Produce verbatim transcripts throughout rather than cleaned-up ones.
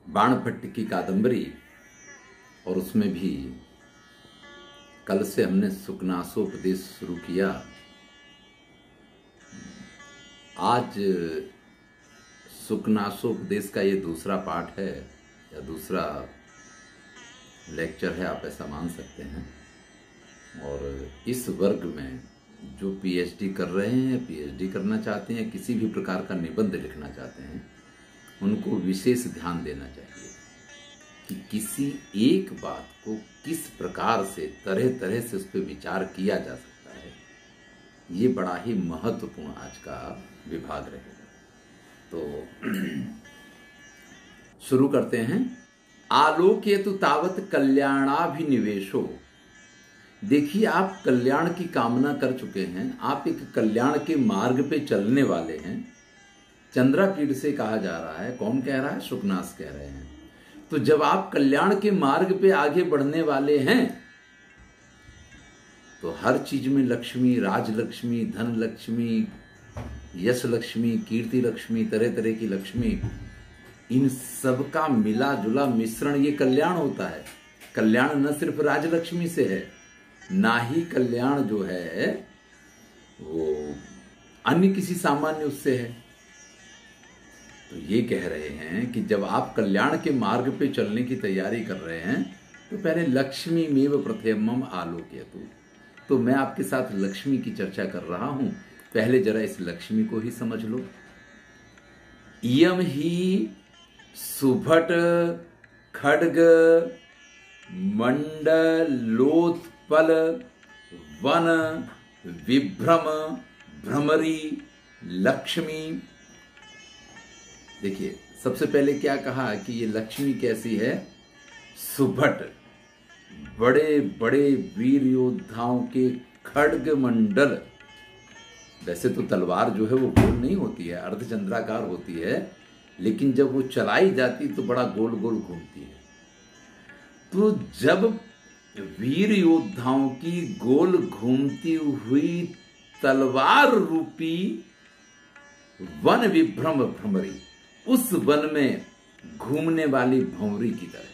बाणभट्ट की कादंबरी, और उसमें भी कल से हमने सुकनासोपदेश शुरू किया। आज सुकनासोपदेश का ये दूसरा पाठ है या दूसरा लेक्चर है, आप ऐसा मान सकते हैं। और इस वर्ग में जो पीएचडी कर रहे हैं, पीएचडी करना चाहते हैं, किसी भी प्रकार का निबंध लिखना चाहते हैं, उनको विशेष ध्यान देना चाहिए कि किसी एक बात को किस प्रकार से तरह तरह से उस पर विचार किया जा सकता है। ये बड़ा ही महत्वपूर्ण आज का विभाग रहेगा। तो शुरू करते हैं। आलोकेतु तावत कल्याणाभिनिवेशो। देखिए, आप कल्याण की कामना कर चुके हैं, आप एक कल्याण के मार्ग पे चलने वाले हैं। चंद्रापीठ से कहा जा रहा है, कौन कह रहा है? सुकनास कह रहे हैं। तो जब आप कल्याण के मार्ग पे आगे बढ़ने वाले हैं तो हर चीज में लक्ष्मी, राजलक्ष्मी, धन लक्ष्मी, यश लक्ष्मी, कीर्ति लक्ष्मी, तरह तरह की लक्ष्मी, इन सब का मिला जुला मिश्रण ये कल्याण होता है। कल्याण न सिर्फ राजलक्ष्मी से है, ना ही कल्याण जो है वो अन्य किसी सामान्य उससे है। तो ये कह रहे हैं कि जब आप कल्याण के मार्ग पे चलने की तैयारी कर रहे हैं तो पहले लक्ष्मी मेव प्रथमम आलोकयतु। तो मैं आपके साथ लक्ष्मी की चर्चा कर रहा हूं, पहले जरा इस लक्ष्मी को ही समझ लो। इयम ही सुभट खड्ग मंडलोत्पल वन विभ्रम भ्रमरी लक्ष्मी। देखिए, सबसे पहले क्या कहा कि ये लक्ष्मी कैसी है? सुभट, बड़े बड़े वीर योद्धाओं के खड्ग मंडल। वैसे तो तलवार जो है वो गोल नहीं होती है, अर्धचंद्राकार होती है, लेकिन जब वो चलाई जाती तो बड़ा गोल गोल घूमती है। तो जब वीर योद्धाओं की गोल घूमती हुई तलवार रूपी वन विभ्रम भ्रमरी, उस वन में घूमने वाली भंवरी की तरह।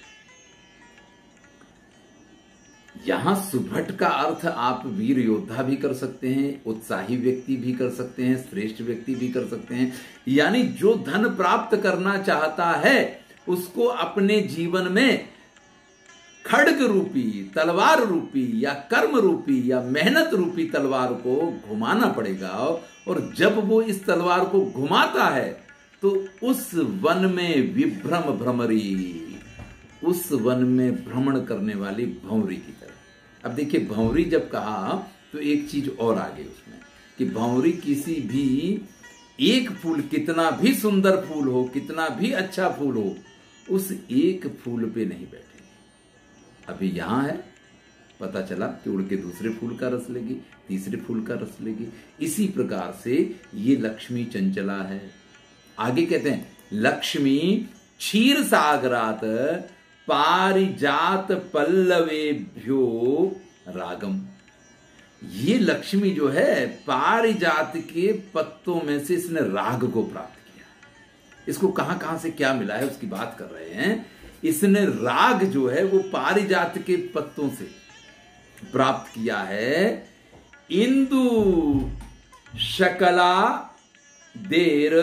यहां सुभट का अर्थ आप वीर योद्धा भी कर सकते हैं, उत्साही व्यक्ति भी कर सकते हैं, श्रेष्ठ व्यक्ति भी कर सकते हैं। यानी जो धन प्राप्त करना चाहता है उसको अपने जीवन में खड्ग रूपी, तलवार रूपी या कर्म रूपी या मेहनत रूपी तलवार को घुमाना पड़ेगा। और जब वो इस तलवार को घुमाता है तो उस वन में विभ्रम भ्रमरी, उस वन में भ्रमण करने वाली भंवरी की तरह। अब देखिए, भंवरी जब कहा तो एक चीज और आ गई उसमें कि भंवरी किसी भी एक फूल, कितना भी सुंदर फूल हो, कितना भी अच्छा फूल हो, उस एक फूल पे नहीं बैठेगी। अभी यहां है, पता चला कि उड़ के दूसरे फूल का रस लेगी, तीसरे फूल का रस लेगी। इसी प्रकार से ये लक्ष्मी चंचला है। आगे कहते हैं लक्ष्मी क्षीर सागरात पारिजात पल्लवेभ्यो रागम। ये लक्ष्मी जो है पारिजात के पत्तों में से इसने राग को प्राप्त किया। इसको कहां कहां से क्या मिला है उसकी बात कर रहे हैं। इसने राग जो है वो पारिजात के पत्तों से प्राप्त किया है। इंदु शकला देर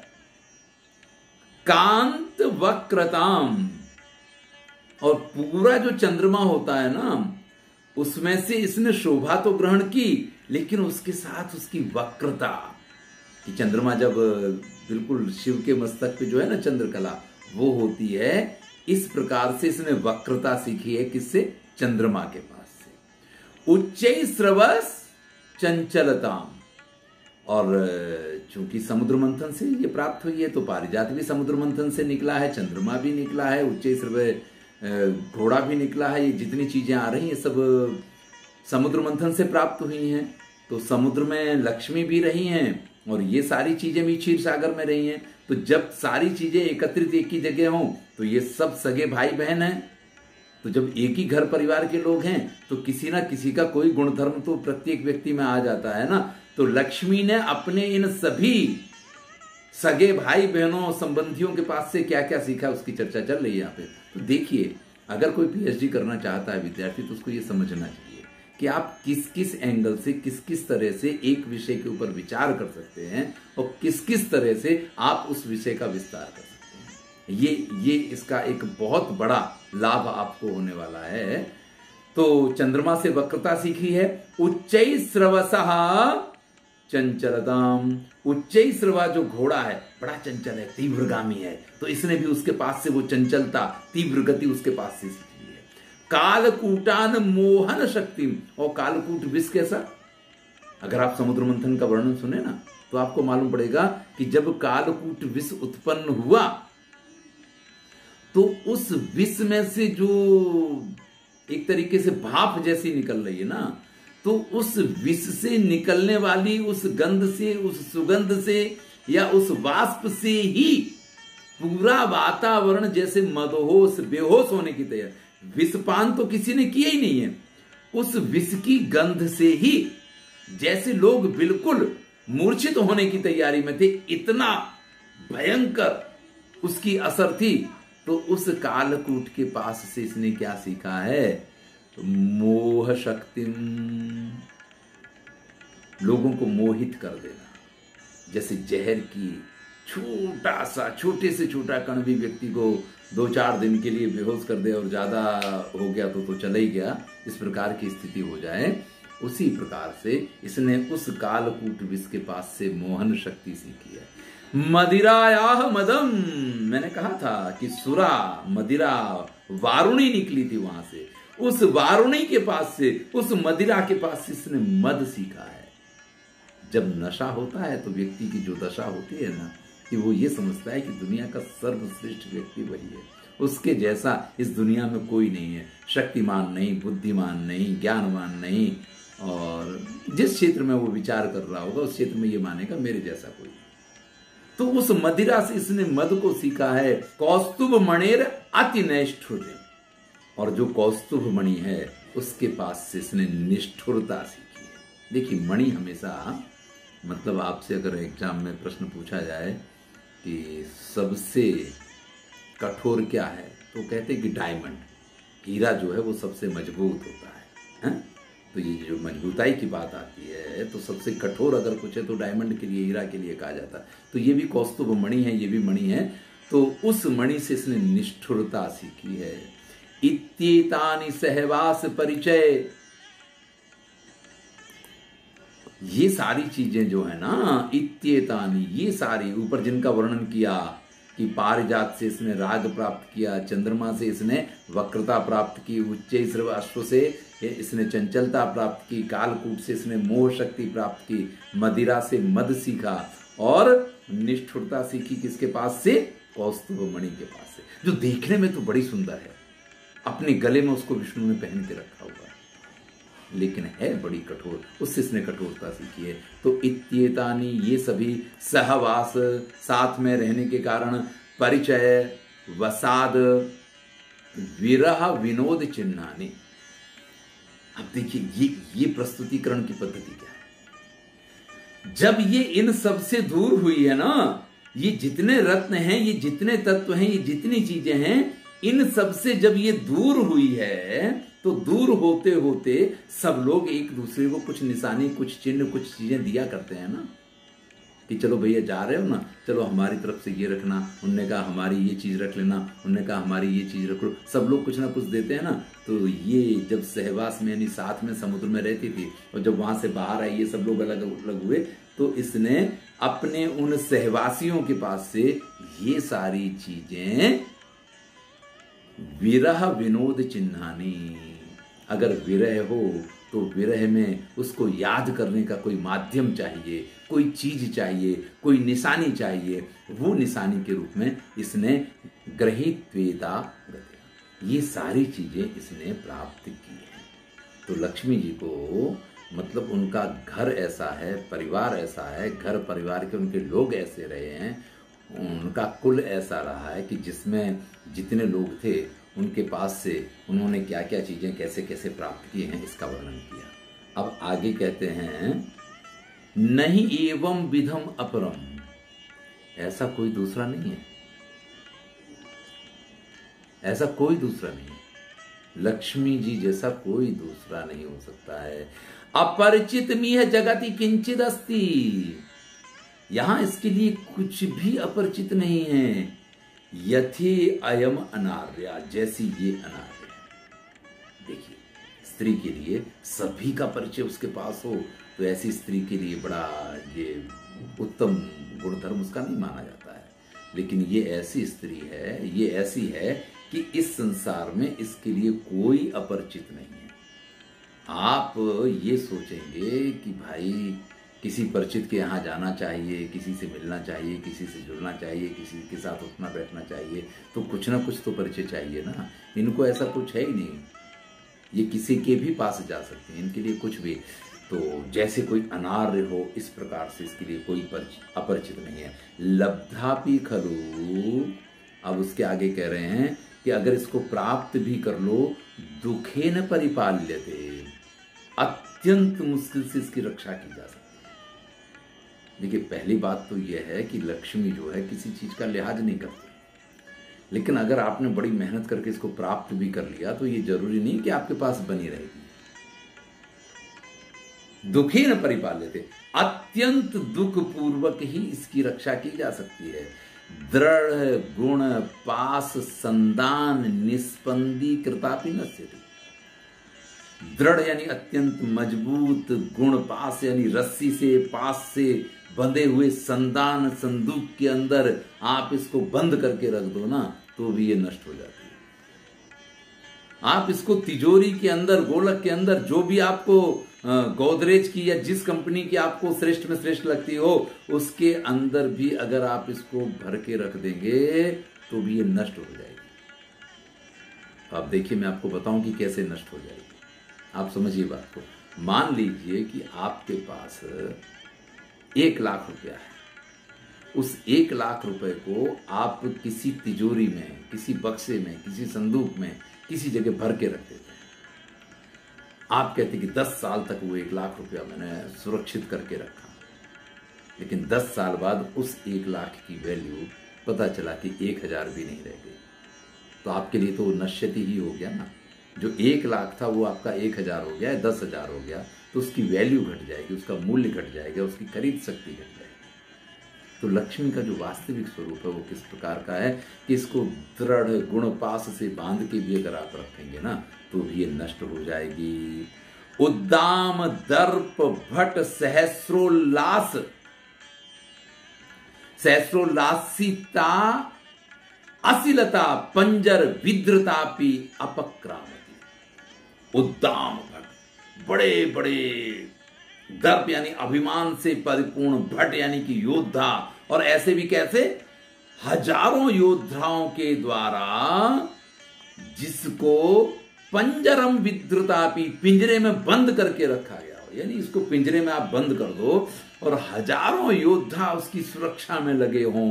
कांत वक्रताम। और पूरा जो चंद्रमा होता है ना, उसमें से इसने शोभा तो ग्रहण की, लेकिन उसके साथ उसकी वक्रता कि चंद्रमा जब बिल्कुल शिव के मस्तक पे जो है ना चंद्रकला, वो होती है। इस प्रकार से इसने वक्रता सीखी है। किससे? चंद्रमा के पास से। उच्चै स्रवस चंचलताम। और चूंकि समुद्र मंथन से ये प्राप्त हुई है तो पारिजात भी समुद्र मंथन से निकला है, चंद्रमा भी निकला है, उच्चै स्रव घोड़ा भी निकला है। ये जितनी चीजें आ रही हैं सब समुद्र मंथन से प्राप्त हुई हैं। तो समुद्र में लक्ष्मी भी रही हैं और ये सारी चीजें भी क्षीर सागर में रही हैं। तो जब सारी चीजें एकत्रित एक ही जगह हों तो ये सब सगे भाई बहन हैं। तो जब एक ही घर परिवार के लोग हैं तो किसी ना किसी का कोई गुणधर्म तो प्रत्येक व्यक्ति में आ जाता है ना। तो लक्ष्मी ने अपने इन सभी सगे भाई बहनों संबंधियों के पास से क्या क्या सीखा उसकी चर्चा चल रही है यहाँ पे। तो देखिए, अगर कोई पीएचडी करना चाहता है विद्यार्थी तो उसको ये समझना चाहिए कि आप किस किस एंगल से, किस किस तरह से एक विषय के ऊपर विचार कर सकते हैं और किस किस तरह से आप उस विषय का विस्तार कर सकते हैं। ये ये इसका एक बहुत बड़ा लाभ आपको होने वाला है। तो चंद्रमा से वक्रता सीखी है। उच्चै स्रवसः चंचलताम, उच्चै स्रवा जो घोड़ा है बड़ा चंचल है, तीव्रगामी है, तो इसने भी उसके पास से वो चंचलता, तीव्र गति उसके पास से सीखी है। कालकूटान मोहन शक्ति, और कालकूट विष कैसा, अगर आप समुद्र मंथन का वर्णन सुने ना तो आपको मालूम पड़ेगा कि जब कालकूट विष उत्पन्न हुआ तो उस विष में से जो एक तरीके से भाप जैसी निकल रही है ना, तो उस विष से निकलने वाली उस गंध से, उस सुगंध से या उस वाष्प से ही पूरा वातावरण जैसे मदहोश बेहोश होने की तैयारी। विषपान तो किसी ने किया ही नहीं है, उस विष की गंध से ही जैसे लोग बिल्कुल मूर्छित होने की तैयारी में थे, इतना भयंकर उसकी असर थी। तो उस कालकूट के पास से इसने क्या सीखा है? मोह शक्ति, लोगों को मोहित कर देना। जैसे जहर की छोटा सा, छोटे से छोटा कण भी व्यक्ति को दो चार दिन के लिए बेहोश कर दे और ज्यादा हो गया तो तो चला ही गया, इस प्रकार की स्थिति हो जाए, उसी प्रकार से इसने उस कालकूट विष के पास से मोहन शक्ति सीखी है। मदिरायाह मदम, मैंने कहा था कि सुरा मदिरा वारुणी निकली थी वहां से, उस वारुणी के पास से, उस मदिरा के पास से इसने मद सीखा है। जब नशा होता है तो व्यक्ति की जो दशा होती है ना, कि वो ये समझता है कि दुनिया का सर्वश्रेष्ठ व्यक्ति वही है, उसके जैसा इस दुनिया में कोई नहीं है, शक्तिमान नहीं, बुद्धिमान नहीं, ज्ञानवान नहीं, और जिस क्षेत्र में वो विचार कर रहा होगा उस क्षेत्र में ये मानेगा मेरे जैसा कोई। तो उस मदिरा से इसने मद को सीखा है। कौस्तुभ मणेर अति नैष्ठुर्य, और जो कौस्तुभ मणि है उसके पास से इसने निष्ठुरता सीखी है। देखिए, मणि हमेशा, मतलब आपसे अगर एग्जाम में प्रश्न पूछा जाए कि सबसे कठोर क्या है, तो कहते हैं कि डायमंड, हीरा जो है वो सबसे मजबूत होता है, है? तो ये जो मजबूताई की बात आती है तो सबसे कठोर अगर कुछ है तो डायमंड के लिए, हीरा के लिए कहा जाता है। तो ये भी कौस्तुभ मणि है, ये भी मणि है। तो उस मणि से इसने निष्ठुरता सीखी है। इत्येतानि सहवास परिचय, ये सारी चीजें जो है ना, इत्येतानि, ये सारी ऊपर जिनका वर्णन किया कि पारिजात से इसने राग प्राप्त किया, चंद्रमा से इसने वक्रता प्राप्त की, उच्चै स्रव अश्व से इसने चंचलता प्राप्त की, कालकूट से इसने मोह शक्ति प्राप्त की, मदिरा से मद सीखा, और निष्ठुरता सीखी किसके पास से? कौस्तुभ मणि के पास से, जो देखने में तो बड़ी सुंदर है, अपने गले में उसको विष्णु ने पहन के रखा हुआ है, लेकिन है बड़ी कठोर, उससे इसने कठोरता सीखी है। तो इत्येतानि, ये सभी, सहवास, साथ में रहने के कारण, परिचय, वसाद, विरह विनोद चिन्हानि। अब देखिए ये ये प्रस्तुतिकरण की पद्धति क्या है। जब ये इन सब से दूर हुई है ना, ये जितने रत्न हैं, ये जितने तत्व हैं, ये जितनी चीजें हैं, इन सब से जब ये दूर हुई है तो दूर होते होते सब लोग एक दूसरे को कुछ निशानी, कुछ चिन्ह, कुछ चीजें दिया करते हैं ना, कि चलो भैया जा रहे हो ना, चलो हमारी तरफ से ये रखना, उनने कहा हमारी ये चीज रख लेना, उनने कहा हमारी ये चीज रख लो, सब लोग कुछ ना कुछ देते हैं ना। तो ये जब सहवास में यानी साथ में समुद्र में रहती थी और जब वहां से बाहर आई, ये सब लोग अलग अलग हुए, तो इसने अपने उन सहवासियों के पास से ये सारी चीजें, विरह विनोद चिन्हानी, अगर विरह हो तो विरह में उसको याद करने का कोई माध्यम चाहिए, कोई चीज चाहिए, कोई निशानी चाहिए, वो निशानी के रूप में इसने ग्रहीत्वेता, ये सारी चीजें इसने प्राप्त की है। तो लक्ष्मी जी को, मतलब उनका घर ऐसा है, परिवार ऐसा है, घर परिवार के उनके लोग ऐसे रहे हैं, उनका कुल ऐसा रहा है कि जिसमें जितने लोग थे उनके पास से उन्होंने क्या क्या चीजें कैसे कैसे प्राप्त की हैं, इसका वर्णन किया। अब आगे कहते हैं, नहीं एवं विधम अपरम, ऐसा कोई दूसरा नहीं है, ऐसा कोई दूसरा नहीं है। लक्ष्मी जी जैसा कोई दूसरा नहीं हो सकता है। अपरिचित मिह जगति किंचित अस्ति, यहां इसके लिए कुछ भी अपरिचित नहीं है। यथि अयम अनार्या, जैसी ये अनार्य है। देखिए, स्त्री के लिए सभी का परिचय उसके पास हो तो ऐसी स्त्री के लिए बड़ा ये उत्तम गुणधर्म उसका नहीं माना जाता है। लेकिन ये ऐसी स्त्री है, ये ऐसी है कि इस संसार में इसके लिए कोई अपरिचित नहीं है। आप ये सोचेंगे कि भाई किसी परिचित के यहाँ जाना चाहिए, किसी से मिलना चाहिए, किसी से जुड़ना चाहिए, किसी के साथ उठना बैठना चाहिए, तो कुछ ना कुछ तो परिचय चाहिए ना। इनको ऐसा कुछ है ही नहीं, ये किसी के भी पास जा सकते हैं, इनके लिए कुछ भी। तो जैसे कोई अनार्य हो, इस प्रकार से इसके लिए कोई अपरिचित नहीं है। लब्धापि खलु, अब उसके आगे कह रहे हैं कि अगर इसको प्राप्त भी कर लो, दुखेन परिपाल्यते, अत्यंत मुश्किल से इसकी रक्षा की जा सकती है। देखिए, पहली बात तो यह है कि लक्ष्मी जो है किसी चीज का लिहाज नहीं करती, लेकिन अगर आपने बड़ी मेहनत करके इसको प्राप्त भी कर लिया तो ये जरूरी नहीं कि आपके पास बनी रहेगी। दुखेन परिपाल्यते, अत्यंत दुख पूर्वक ही इसकी रक्षा की जा सकती है। दृढ़ गुण पास संदान निस्पंदी कृतापि नश्यति। दृढ़ यानी अत्यंत मजबूत, गुण पास यानी रस्सी से, पास से बंधे हुए संदान संदूक के अंदर आप इसको बंद करके रख दो ना, तो भी ये नष्ट हो जाती है। आप इसको तिजोरी के अंदर, गोलक के अंदर, जो भी आपको गोदरेज की या जिस कंपनी की आपको श्रेष्ठ में श्रेष्ठ लगती हो, उसके अंदर भी अगर आप इसको भर के रख देंगे तो भी ये नष्ट हो जाएगी। आप देखिए, मैं आपको बताऊं कि कैसे नष्ट हो जाएगी। आप समझिए बात को। मान लीजिए कि आपके पास एक लाख रुपया है, उस एक लाख रुपए को आप किसी तिजोरी में, किसी बक्से में, किसी संदूक में, किसी जगह भर के रख देते हैं। आप कहते कि दस साल तक वो एक लाख रुपया मैंने सुरक्षित करके रखा, लेकिन दस साल बाद उस एक लाख की वैल्यू पता चला कि एक हजार भी नहीं रह गई, तो आपके लिए तो नश्यति ही हो गया ना। जो एक लाख था वो आपका एक हजार हो गया, दस हजार हो गया, तो उसकी वैल्यू घट जाएगी, उसका मूल्य घट जाएगा, उसकी खरीद शक्ति घट जाएगी। तो लक्ष्मी का जो वास्तविक स्वरूप है वो किस प्रकार का है कि इसको दृढ़ गुण पास से बांध के भी अगर आप रखेंगे ना, तो भी ये नष्ट हो जाएगी। उद्दाम दर्प भट सहस्रोल्लास, सहस्रोल्लासिता असिलता पंजर विद्रतापि अपक्रामति। उद्दाम भट, बड़े बड़े, दर्प यानी अभिमान से परिपूर्ण, भट यानी कि योद्धा, और ऐसे भी कैसे, हजारों योद्धाओं के द्वारा जिसको पंजरम विद्रुतापि, पिंजरे में बंद करके रखा गया हो। यानी इसको पिंजरे में आप बंद कर दो और हजारों योद्धा उसकी सुरक्षा में लगे हों,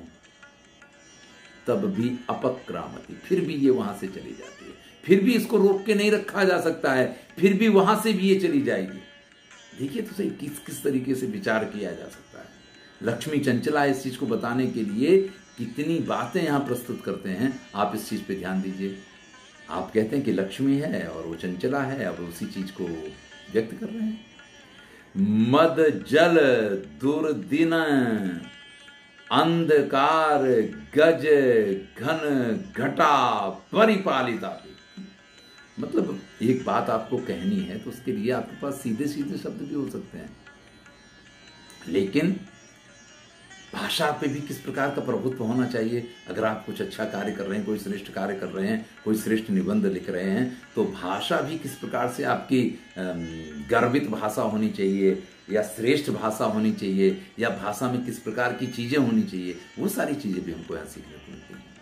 तब भी अपक्रामति, फिर भी ये वहां से चली जाती है। फिर भी इसको रोक के नहीं रखा जा सकता है, फिर भी वहां से भी ये चली जाएगी। देखिए तो सही किस किस तरीके से विचार किया जा सकता है। लक्ष्मी चंचला, इस चीज को बताने के लिए कितनी बातें यहां प्रस्तुत करते हैं, आप इस चीज पे ध्यान दीजिए। आप कहते हैं कि लक्ष्मी है और वो चंचला है, अब उसी चीज को व्यक्त कर रहे हैं। मद जल दुर्दिन अंधकार गज घन घटा परिपालिता। मतलब एक बात आपको कहनी है तो उसके लिए आपके पास सीधे सीधे शब्द भी हो सकते हैं, लेकिन भाषा पे भी किस प्रकार का प्रभुत्व होना चाहिए। अगर आप कुछ अच्छा कार्य कर रहे हैं, कोई श्रेष्ठ कार्य कर रहे हैं, कोई श्रेष्ठ निबंध लिख रहे हैं, तो भाषा भी किस प्रकार से आपकी गर्वित भाषा होनी चाहिए, या श्रेष्ठ भाषा होनी चाहिए, या भाषा में किस प्रकार की चीजें होनी चाहिए, वो सारी चीजें भी हमको यहाँ सीखने को मिलती हैं।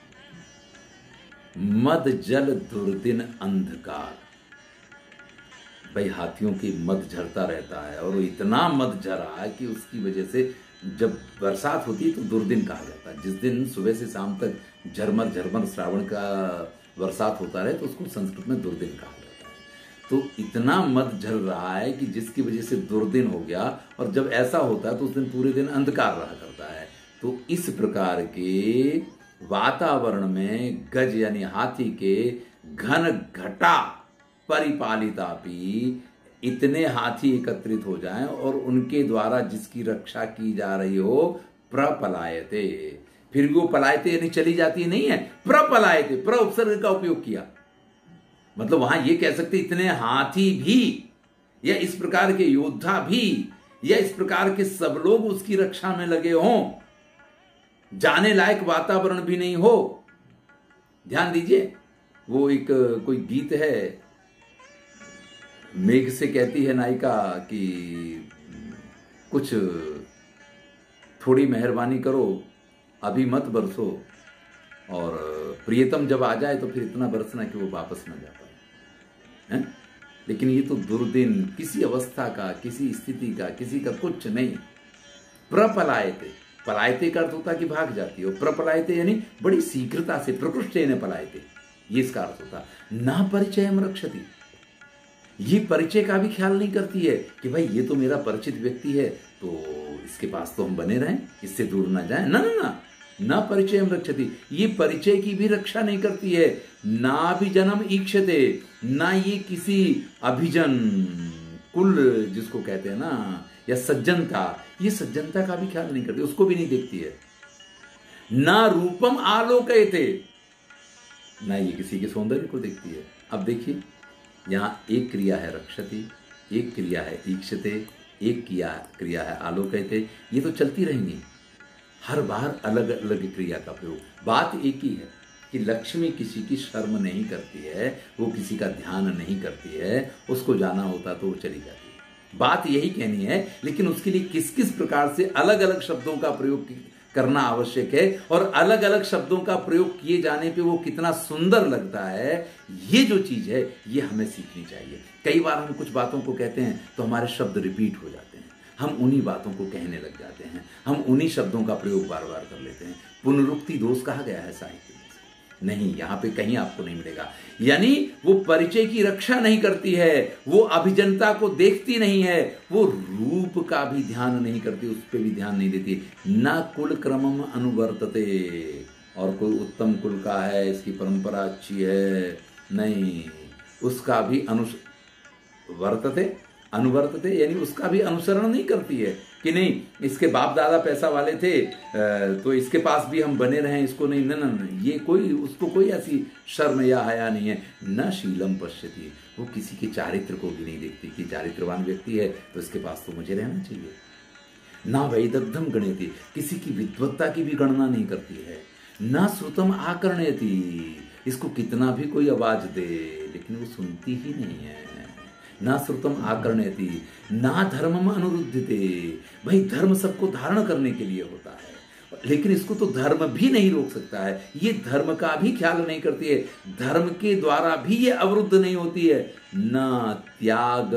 मद जल दुर्दिन अंधकार, भाई हाथियों की मद झरता रहता है, और वो इतना मद झरा है कि उसकी वजह से जब बरसात होती है तो दुर्दिन कहा जाता है। जिस दिन सुबह से शाम तक झरमर झरमर श्रावण का बरसात होता रहे तो उसको संस्कृत में दुर्दिन कहा जाता है। तो इतना मद झर रहा है कि जिसकी वजह से दुर्दिन हो गया, और जब ऐसा होता है तो उस दिन पूरे दिन अंधकार रहा करता है। तो इस प्रकार के वातावरण में गज यानी हाथी के घन घटा परिपालितापि इतने हाथी एकत्रित हो जाएं और उनके द्वारा जिसकी रक्षा की जा रही हो, प्रपलायते, फिर भी वो पलायते यानी चली जाती नहीं है, प्रपलायते, प्र उपसर्ग का उपयोग किया, मतलब वहां ये कह सकते इतने हाथी भी या इस प्रकार के योद्धा भी या इस प्रकार के सब लोग उसकी रक्षा में लगे हों, जाने लायक वातावरण भी नहीं हो। ध्यान दीजिए, वो एक कोई गीत है, मेघ से कहती है नायिका कि कुछ थोड़ी मेहरबानी करो, अभी मत बरसो, और प्रियतम जब आ जाए तो फिर इतना बरसना कि वो वापस न जा पाए हैं? लेकिन ये तो दुर्दिन, किसी अवस्था का, किसी स्थिति का, किसी का कुछ नहीं। प्रपलायते, पलायते का अर्थ होता कि भाग जाती हो, प्रपलायते यानी बड़ी शीघ्रता से, प्रकृष्टेन पलायते, ये इसका अर्थ होता। ना परिचयम रक्षति, ये परिचय का भी ख्याल नहीं करती है कि भाई ये तो मेरा परिचित व्यक्ति है, तो इसके पास तो हम बने रहें, इससे दूर ना जाए, ना ना ना ना परिचयम रक्षति, ये परिचय की भी रक्षा नहीं करती है। ना भी जन्म ईक्षते, ना ये किसी अभिजन कुल जिसको कहते हैं ना, या सज्जनता, ये सज्जनता का भी ख्याल नहीं करती, उसको भी नहीं देखती है। ना रूपम आलोकयते, ना ये किसी के सौंदर्य को देखती है। अब देखिए, यहां एक क्रिया है रक्षति, एक क्रिया है ईक्षते, एक क्रिया क्रिया है आलोकयते, ये तो चलती रहेंगी, हर बार अलग अलग क्रिया का प्रयोग। बात एक ही है कि लक्ष्मी किसी की शर्म नहीं करती है, वो किसी का ध्यान नहीं करती है, उसको जाना होता तो वो चली जाती है, बात यही कहनी है। लेकिन उसके लिए किस किस प्रकार से अलग अलग शब्दों का प्रयोग करना आवश्यक है और अलग अलग शब्दों का प्रयोग किए जाने पे वो कितना सुंदर लगता है, ये जो चीज है ये हमें सीखनी चाहिए। कई बार हम कुछ बातों को कहते हैं तो हमारे शब्द रिपीट हो जाते हैं, हम उन्हीं बातों को कहने लग जाते हैं, हम उन्हीं शब्दों का प्रयोग बार बार कर लेते हैं। पुनरुक्ति दोष कहा गया है साहित्य में, नहीं, यहां पे कहीं आपको नहीं मिलेगा। यानी वो परिचय की रक्षा नहीं करती है, वो अभिजनता को देखती नहीं है, वो रूप का भी ध्यान नहीं करती, उस पर भी ध्यान नहीं देती। ना कुल क्रमम अनुवर्तते, और कोई उत्तम कुल का है, इसकी परंपरा अच्छी है, नहीं, उसका भी अनुवर्तते, अनुवर्तते यानी उसका भी अनुसरण नहीं करती है कि नहीं इसके बाप दादा पैसा वाले थे तो इसके पास भी हम बने रहें, इसको नहीं, न न ये कोई, उसको कोई ऐसी शर्म या हया नहीं है। न शीलम पश्यति, वो किसी के चारित्र को भी नहीं देखती कि चारित्रवान व्यक्ति है तो इसके पास तो मुझे रहना चाहिए। ना वैदग्धम गणयति, किसी की विद्वत्ता की भी गणना नहीं करती है। न श्रुतम आकर्णयति, इसको कितना भी कोई आवाज दे लेकिन वो सुनती ही नहीं है। ना श्रुतम आकर्णयति, ना धर्मम अनुरुद्धते, भाई धर्म सबको धारण करने के लिए होता है, लेकिन इसको तो धर्म भी नहीं रोक सकता है, ये धर्म का भी ख्याल नहीं करती है, धर्म के द्वारा भी ये अवरुद्ध नहीं होती है। ना त्याग,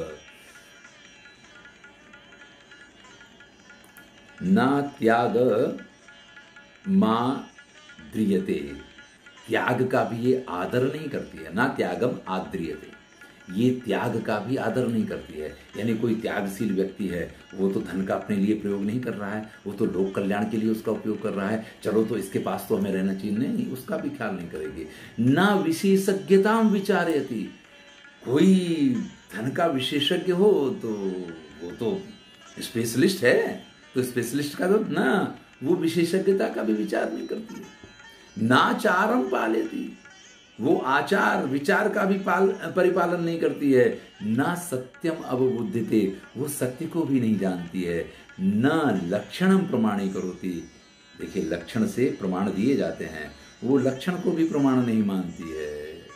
ना त्याग मां द्रियते, त्याग का भी ये आदर नहीं करती है। ना त्यागम आद्रियते, ये त्याग का भी आदर नहीं करती है। यानी कोई त्यागशील व्यक्ति है, वो तो धन का अपने लिए प्रयोग नहीं कर रहा है, वो तो लोक कल्याण के लिए उसका उपयोग कर रहा है, चलो तो इसके पास तो हमें रहना चाहिए, नहीं, उसका भी ख्याल नहीं करेगी। ना विशेषज्ञता विचारयति, कोई धन का विशेषज्ञ हो तो वो तो स्पेशलिस्ट है, तो स्पेशलिस्ट का तो ना, वो विशेषज्ञता का भी विचार नहीं करती है। ना चारम पालेती, वो आचार विचार का भी पाल परिपालन नहीं करती है। ना सत्यम अवबुद्धते, वो सत्य को भी नहीं जानती है। न लक्षणम प्रमाणी करोति, देखिए लक्षण से प्रमाण दिए जाते हैं, वो लक्षण को भी प्रमाण नहीं मानती है।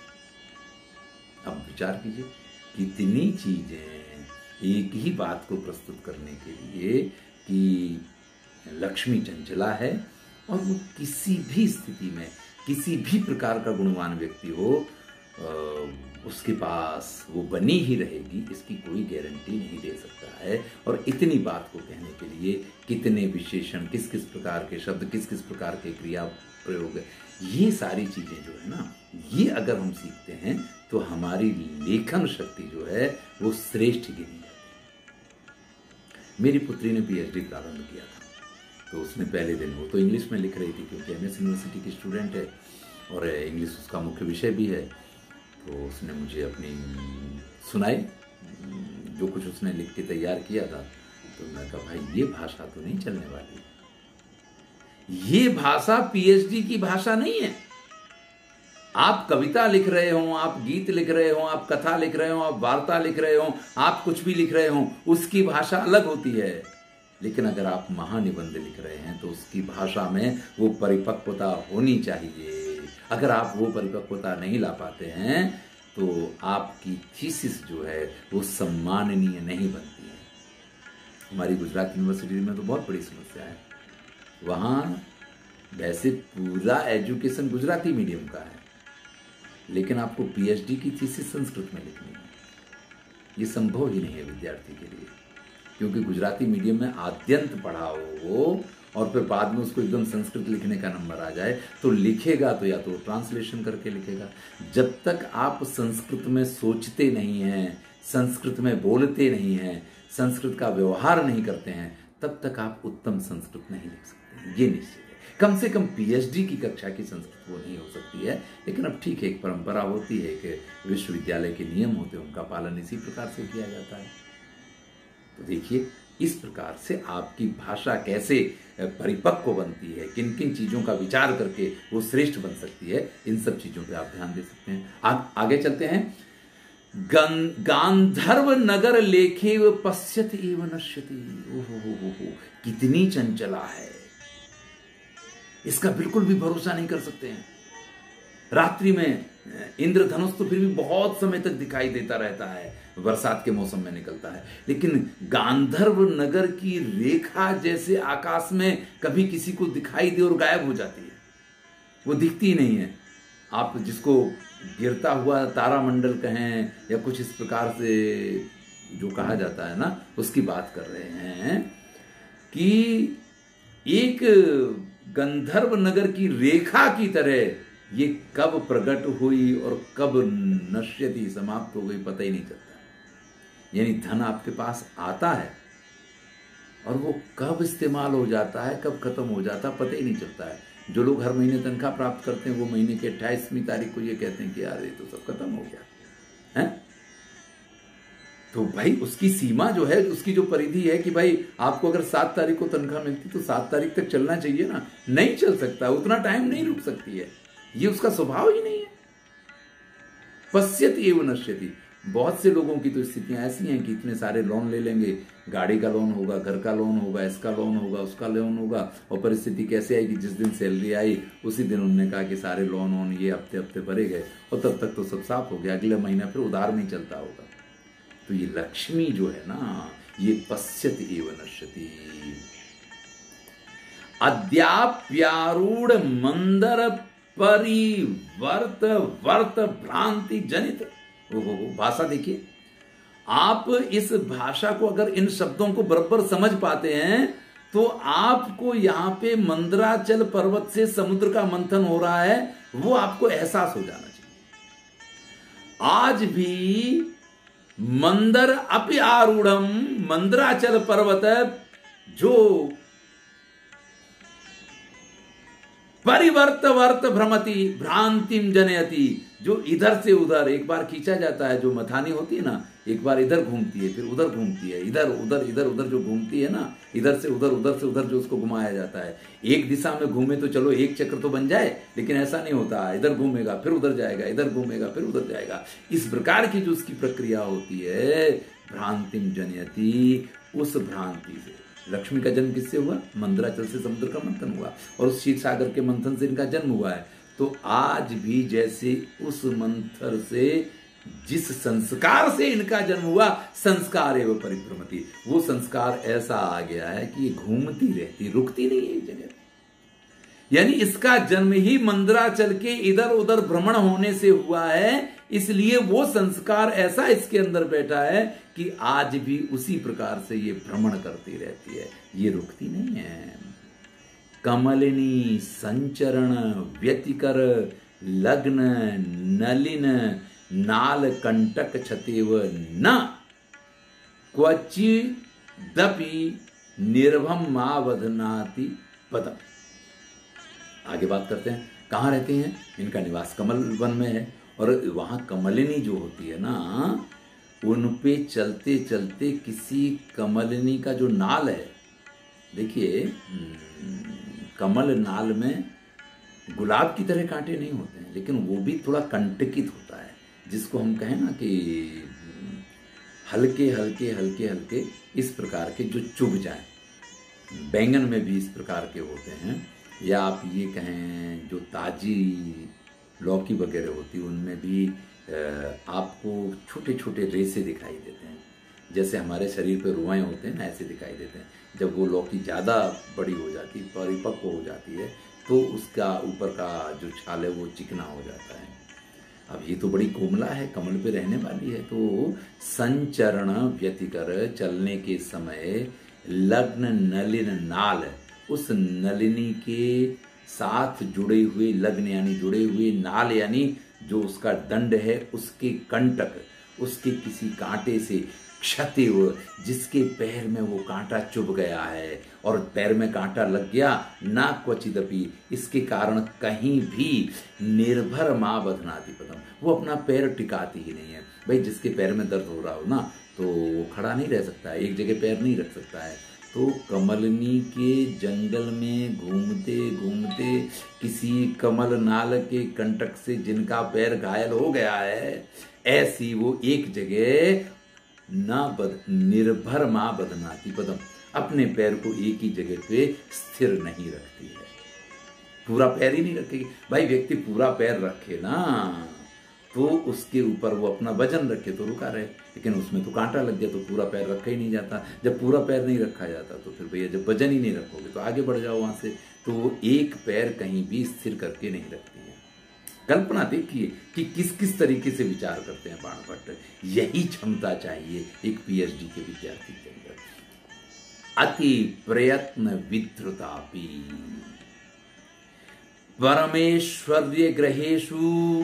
अब विचार कीजिए, कितनी चीजें एक ही बात को प्रस्तुत करने के लिए कि लक्ष्मी चंचला है और वो किसी भी स्थिति में किसी भी प्रकार का गुणवान व्यक्ति हो उसके पास वो बनी ही रहेगी, इसकी कोई गारंटी नहीं दे सकता है। और इतनी बात को कहने के लिए कितने विशेषण, किस किस प्रकार के शब्द, किस किस प्रकार के क्रिया प्रयोग है, ये सारी चीजें जो है ना, ये अगर हम सीखते हैं तो हमारी लेखन शक्ति जो है वो श्रेष्ठ गिनी जाती है। मेरी पुत्री ने पीएचडी प्रारंभ किया था, तो उसने पहले दिन, वो तो इंग्लिश में लिख रही थी क्योंकि एम एस यूनिवर्सिटी की स्टूडेंट है और इंग्लिश उसका मुख्य विषय भी है, तो उसने मुझे अपनी सुनाई जो कुछ उसने लिख के तैयार किया था। तो मैं कहा भाई ये भाषा तो नहीं चलने वाली, ये भाषा पीएचडी की भाषा नहीं है। आप कविता लिख रहे हो, आप गीत लिख रहे हो, आप कथा लिख रहे हो, आप वार्ता लिख रहे हो, आप कुछ भी लिख रहे हो, उसकी भाषा अलग होती है। लेकिन अगर आप महानिबंध लिख रहे हैं तो उसकी भाषा में वो परिपक्वता होनी चाहिए। अगर आप वो परिपक्वता नहीं ला पाते हैं तो आपकी थीसिस जो है वो सम्माननीय नहीं बनती है। हमारी गुजरात यूनिवर्सिटी में तो बहुत बड़ी समस्या है, वहाँ वैसे पूरा एजुकेशन गुजराती मीडियम का है, लेकिन आपको पीएचडी की थीसिस संस्कृत में लिखनी है। ये संभव ही नहीं है विद्यार्थी के लिए, क्योंकि गुजराती मीडियम में आद्यंत पढ़ा हो वो और फिर बाद में उसको एकदम संस्कृत लिखने का नंबर आ जाए तो लिखेगा तो या तो ट्रांसलेशन करके लिखेगा। जब तक आप संस्कृत में सोचते नहीं हैं, संस्कृत में बोलते नहीं हैं, संस्कृत का व्यवहार नहीं करते हैं, तब तक आप उत्तम संस्कृत नहीं लिख सकते, ये निश्चित है। कम से कम पीएचडी की कक्षा की संस्कृत वो नहीं हो सकती है, लेकिन अब ठीक है, एक परंपरा होती है, एक विश्वविद्यालय के नियम होते हैं, उनका पालन इसी प्रकार से किया जाता है। तो देखिए इस प्रकार से आपकी भाषा कैसे परिपक्व बनती है, किन किन चीजों का विचार करके वो श्रेष्ठ बन सकती है, इन सब चीजों पे आप ध्यान दे सकते हैं। आ, आगे चलते हैं। गांधर्व नगर लेखे व पश्यत एव नश्यति। ओहो हो हो हो, कितनी चंचला है, इसका बिल्कुल भी भरोसा नहीं कर सकते हैं। रात्रि में इंद्रधनुष तो फिर भी बहुत समय तक दिखाई देता रहता है, बरसात के मौसम में निकलता है, लेकिन गांधर्व नगर की रेखा जैसे आकाश में कभी किसी को दिखाई दे और गायब हो जाती है, वो दिखती नहीं है। आप जिसको गिरता हुआ तारामंडल कहें या कुछ इस प्रकार से जो कहा जाता है ना, उसकी बात कर रहे हैं कि एक गंधर्व नगर की रेखा की तरह ये कब प्रकट हुई और कब नश्यति, समाप्त हो गई, पता ही नहीं चलता। यानी धन आपके पास आता है और वो कब इस्तेमाल हो जाता है, कब खत्म हो जाता है, पता ही नहीं चलता है। जो लोग हर महीने तनख्वाह प्राप्त करते हैं वो महीने के अट्ठाईसवीं तारीख को ये कहते हैं कि यार ये तो सब खत्म हो गया है। तो भाई उसकी सीमा जो है, उसकी जो परिधि है कि भाई आपको अगर सात तारीख को तनख्वाह मिलती तो सात तारीख तक चलना चाहिए ना, नहीं चल सकता, उतना टाइम नहीं रुक सकती है, ये उसका स्वभाव ही नहीं है। पश्यति एव नश्यति। बहुत से लोगों की तो स्थितियां ऐसी हैं कि इतने सारे लोन ले लेंगे, गाड़ी का लोन होगा, घर का लोन होगा, इसका लोन होगा, उसका लोन होगा, और परिस्थिति कैसे आई कि जिस दिन सैलरी आई उसी दिन उन्होंने कहा कि सारे लोन वोन ये हफ्ते हफ्ते भरे गए और तब तक तो सब साफ हो गया, अगले महीना फिर उधार नहीं चलता होगा। तो ये लक्ष्मी जो है ना, ये पश्यति एव नश्यति। अद्याप्यारूढ़ मंदर परिवर्त वर्त भ्रांति जनित। ओहो, भाषा देखिए, आप इस भाषा को अगर इन शब्दों को बराबर समझ पाते हैं तो आपको यहां पे मंदराचल पर्वत से समुद्र का मंथन हो रहा है वो आपको एहसास हो जाना चाहिए। आज भी मंदर अपि आरूढ़म, मंदराचल पर्वत जो परिवर्त वर्त भ्रमति भ्रांतिम जनयति, जो इधर से उधर एक बार खींचा जाता है, जो मथानी होती है ना, एक बार इधर घूमती है फिर उधर घूमती है, इधर उधर इधर उधर जो घूमती है ना, इधर से उधर उधर से उधर जो उसको घुमाया जाता है। एक दिशा में घूमे तो चलो एक चक्र तो बन जाए, लेकिन ऐसा नहीं होता, इधर घूमेगा फिर उधर जाएगा, इधर घूमेगा फिर उधर जाएगा। इस प्रकार की जो उसकी प्रक्रिया होती है, भ्रांतिम जनयति, उस भ्रांति से। लक्ष्मी का जन्म किससे हुआ? मंदराचल से समुद्र का मंथन हुआ और उस क्षीर सागर के मंथन से इनका जन्म हुआ है। तो आज भी जैसे उस मंथर से, जिस संस्कार से इनका जन्म हुआ, संस्कार एवं परिभ्रमति, वो संस्कार ऐसा आ गया है कि ये घूमती रहती, रुकती नहीं है एक जगह। यानी इसका जन्म ही मंदराचल के इधर उधर भ्रमण होने से हुआ है, इसलिए वो संस्कार ऐसा इसके अंदर बैठा है कि आज भी उसी प्रकार से ये भ्रमण करती रहती है, ये रुकती नहीं है। कमलिनी संचरण व्यतिकर लग्न नलिन नाल कंटक छतेव न क्वचिदपि निर्भम मां वदनाति पदम। आगे बात करते हैं, कहाँ रहती हैं? इनका निवास कमल वन में है, और वहां कमलिनी जो होती है ना, उन पे चलते चलते किसी कमलिनी का जो नाल है, देखिए कमल नाल में गुलाब की तरह कांटे नहीं होते हैं, लेकिन वो भी थोड़ा कंटकित होता है, जिसको हम कहें ना कि हल्के हल्के हल्के हल्के इस प्रकार के जो चुभ जाए। बैंगन में भी इस प्रकार के होते हैं, या आप ये कहें जो ताजी लौकी वगैरह होती है उनमें भी आपको छोटे छोटे रेसे दिखाई देते हैं, जैसे हमारे शरीर पे रुआएं होते हैं ना, ऐसे दिखाई देते हैं। जब वो लौकी ज़्यादा बड़ी हो जाती, परिपक्व हो जाती है, तो उसका ऊपर का जो छाल है वो चिकना हो जाता है। अब ये तो बड़ी कोमला है, कमल पे रहने वाली है। तो संचरण व्यतिकर, चलने के समय लग्न नलिन नाल, उस नलिनी के साथ जुड़े हुए, लग्न यानी जुड़े हुए, नाल यानी जो उसका दंड है, उसके कंटक, उसके किसी कांटे से क्षति हो, जिसके पैर में वो कांटा चुभ गया है और पैर में कांटा लग गया, ना क्वचिदपि, इसके कारण कहीं भी निर्भर मां बधनाति पदम, वो अपना पैर टिकाती ही नहीं है। भाई जिसके पैर में दर्द हो रहा हो ना, तो वो खड़ा नहीं रह सकता है, एक जगह पैर नहीं रख सकता है। तो कमलनी के जंगल में घूमते घूमते किसी कमल नाल के कंटक से जिनका पैर घायल हो गया है, ऐसी वो एक जगह ना बद निर्भर मां बदनाती पदम, अपने पैर को एक ही जगह पे स्थिर नहीं रखती है। पूरा पैर ही नहीं रखेगी। भाई व्यक्ति पूरा पैर रखे ना, तो उसके ऊपर वो अपना वजन रखे तो रुका रहे, लेकिन उसमें तो कांटा लग गया तो पूरा पैर रखा ही नहीं जाता। जब पूरा पैर नहीं रखा जाता तो फिर भैया जब वजन ही नहीं रखोगे तो आगे बढ़ जाओ वहां से, तो वो एक पैर कहीं भी स्थिर करके नहीं रखती है। कल्पना देखिए कि किस किस तरीके से विचार करते हैं बाणभट्ट। यही क्षमता चाहिए एक पीएचडी के विद्यार्थी के अंदर। अति प्रयत्न विद्रुतापि परमेश्वर्य ग्रहेषु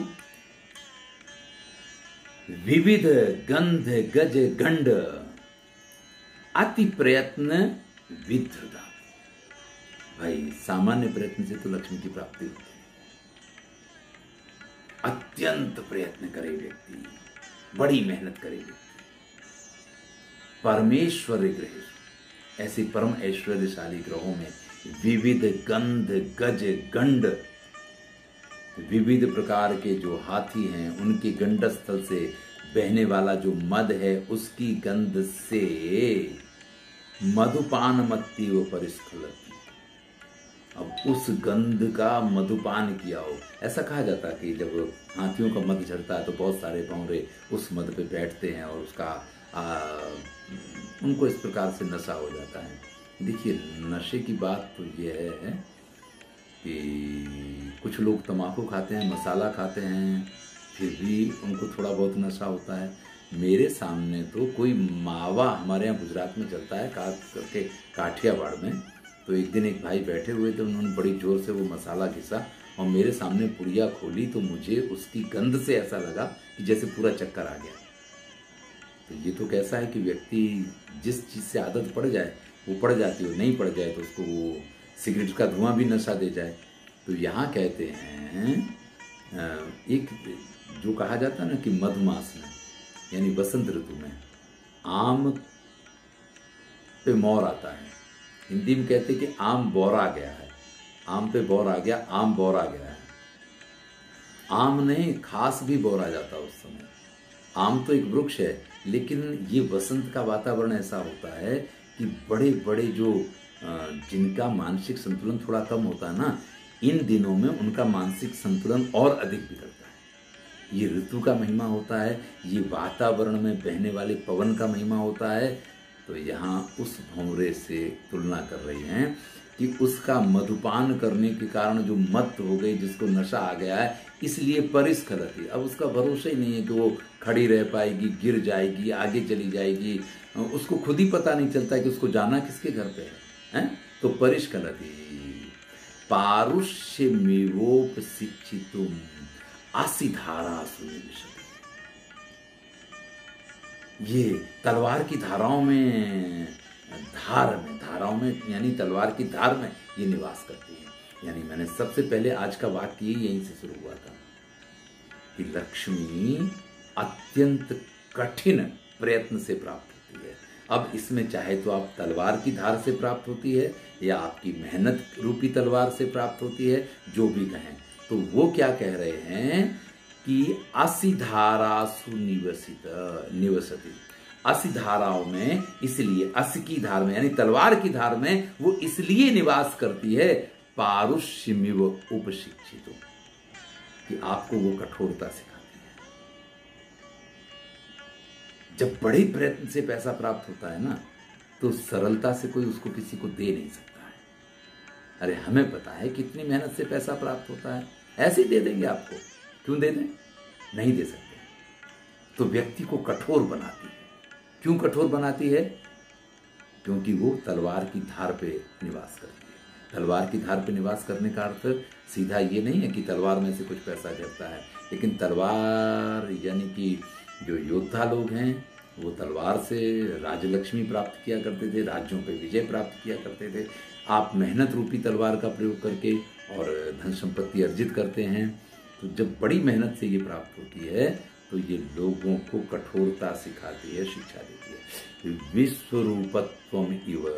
विविध गंध गज गंड, अति प्रयत्न विद्रुता। भाई सामान्य प्रयत्न से तो लक्ष्मी की प्राप्ति होती है, अत्यंत प्रयत्न करे व्यक्ति, बड़ी मेहनत करे व्यक्ति। परमेश्वर ग्रह, ऐसे परम ऐश्वर्यशाली ग्रहों में विविध गंध गज गंड, विविध प्रकार के जो हाथी हैं उनके गंडस्थल से बहने वाला जो मद है, उसकी गंध से मधुपान मत्ती व परिस्खलती। अब उस गंध का मधुपान किया हो, ऐसा कहा जाता है कि जब हाथियों का मद झड़ता है तो बहुत सारे भौरे उस मद पे बैठते हैं और उसका आ, उनको इस प्रकार से नशा हो जाता है। देखिए नशे की बात तो यह है कि कुछ लोग तम्बाकू खाते हैं, मसाला खाते हैं, फिर भी उनको थोड़ा बहुत नशा होता है। मेरे सामने तो कोई मावा हमारे यहाँ गुजरात में चलता है, खास करके काठियावाड़ में। तो एक दिन एक भाई बैठे हुए थे, उन्होंने बड़ी जोर से वो मसाला घिसा और मेरे सामने पुड़िया खोली, तो मुझे उसकी गंध से ऐसा लगा कि जैसे पूरा चक्कर आ गया। तो ये तो कैसा है कि व्यक्ति जिस चीज़ से आदत पड़ जाए वो पड़ जाती है, नहीं पड़ जाए तो उसको वो सिगरेट का धुआं भी नशा दे जाए। तो यहाँ कहते हैं एक जो कहा जाता है ना कि मधुमास में, यानी बसंत ऋतु में आम पे मोर आता है। हिंदी में कहते हैं कि आम बौरा गया है, आम पे बौर आ गया, आम बौरा गया है। आम नहीं, खास भी बौरा जाता उस समय। आम तो एक वृक्ष है, लेकिन ये वसंत का वातावरण ऐसा होता है कि बड़े बड़े जो जिनका मानसिक संतुलन थोड़ा कम होता है ना, इन दिनों में उनका मानसिक संतुलन और अधिक बिगड़ता है। ये ऋतु का महिमा होता है, ये वातावरण में बहने वाले पवन का महिमा होता है। तो यहाँ उस भंवरे से तुलना कर रही हैं कि उसका मधुपान करने के कारण जो मत हो गई, जिसको नशा आ गया है, इसलिए परिस्खलती। अब उसका भरोसा ही नहीं है कि वो खड़ी रह पाएगी, गिर जाएगी, आगे चली जाएगी, उसको खुद ही पता नहीं चलता कि उसको जाना किसके घर पे है, है? तो परिस्खलती पारुष्य मेवोप शिक्षितुम आसिधारा सुनिविशति। ये तलवार की धाराओं में धार में, धाराओं में यानी तलवार की धार में ये निवास करती है। यानी मैंने सबसे पहले आज का वाक्य यहीं से शुरू हुआ था कि लक्ष्मी अत्यंत कठिन प्रयत्न से प्राप्त होती है। अब इसमें चाहे तो आप तलवार की धार से प्राप्त होती है या आपकी मेहनत रूपी तलवार से प्राप्त होती है, जो भी कहें। तो वो क्या कह रहे हैं कि असि धारासु निवसित निवसति, असि धाराओं में, इसलिए अस की धार में यानी तलवार की धार में वो इसलिए निवास करती है पारुष्यमिव उपशिक्षितो, कि आपको वो कठोरता सिखाती है। जब बड़े प्रयत्न से पैसा प्राप्त होता है ना, तो सरलता से कोई उसको किसी को दे नहीं सकता है। अरे हमें पता है कितनी मेहनत से पैसा प्राप्त होता है, ऐसे ही दे देंगे आपको, क्यों दे दें? नहीं दे सकते। तो व्यक्ति को कठोर बनाती है। क्यों कठोर बनाती है? क्योंकि वो तलवार की धार पे निवास करती है। तलवार की धार पे निवास करने का अर्थ सीधा ये नहीं है कि तलवार में से कुछ पैसा गिरता है, लेकिन तलवार यानी कि जो योद्धा लोग हैं वो तलवार से राजलक्ष्मी प्राप्त किया करते थे, राज्यों पे विजय प्राप्त किया करते थे। आप मेहनत रूपी तलवार का प्रयोग करके और धन संपत्ति अर्जित करते हैं, तो जब बड़ी मेहनत से ये प्राप्त होती है तो ये लोगों को कठोरता सिखाती है, शिक्षा देती है। विश्वरूपत्वम इव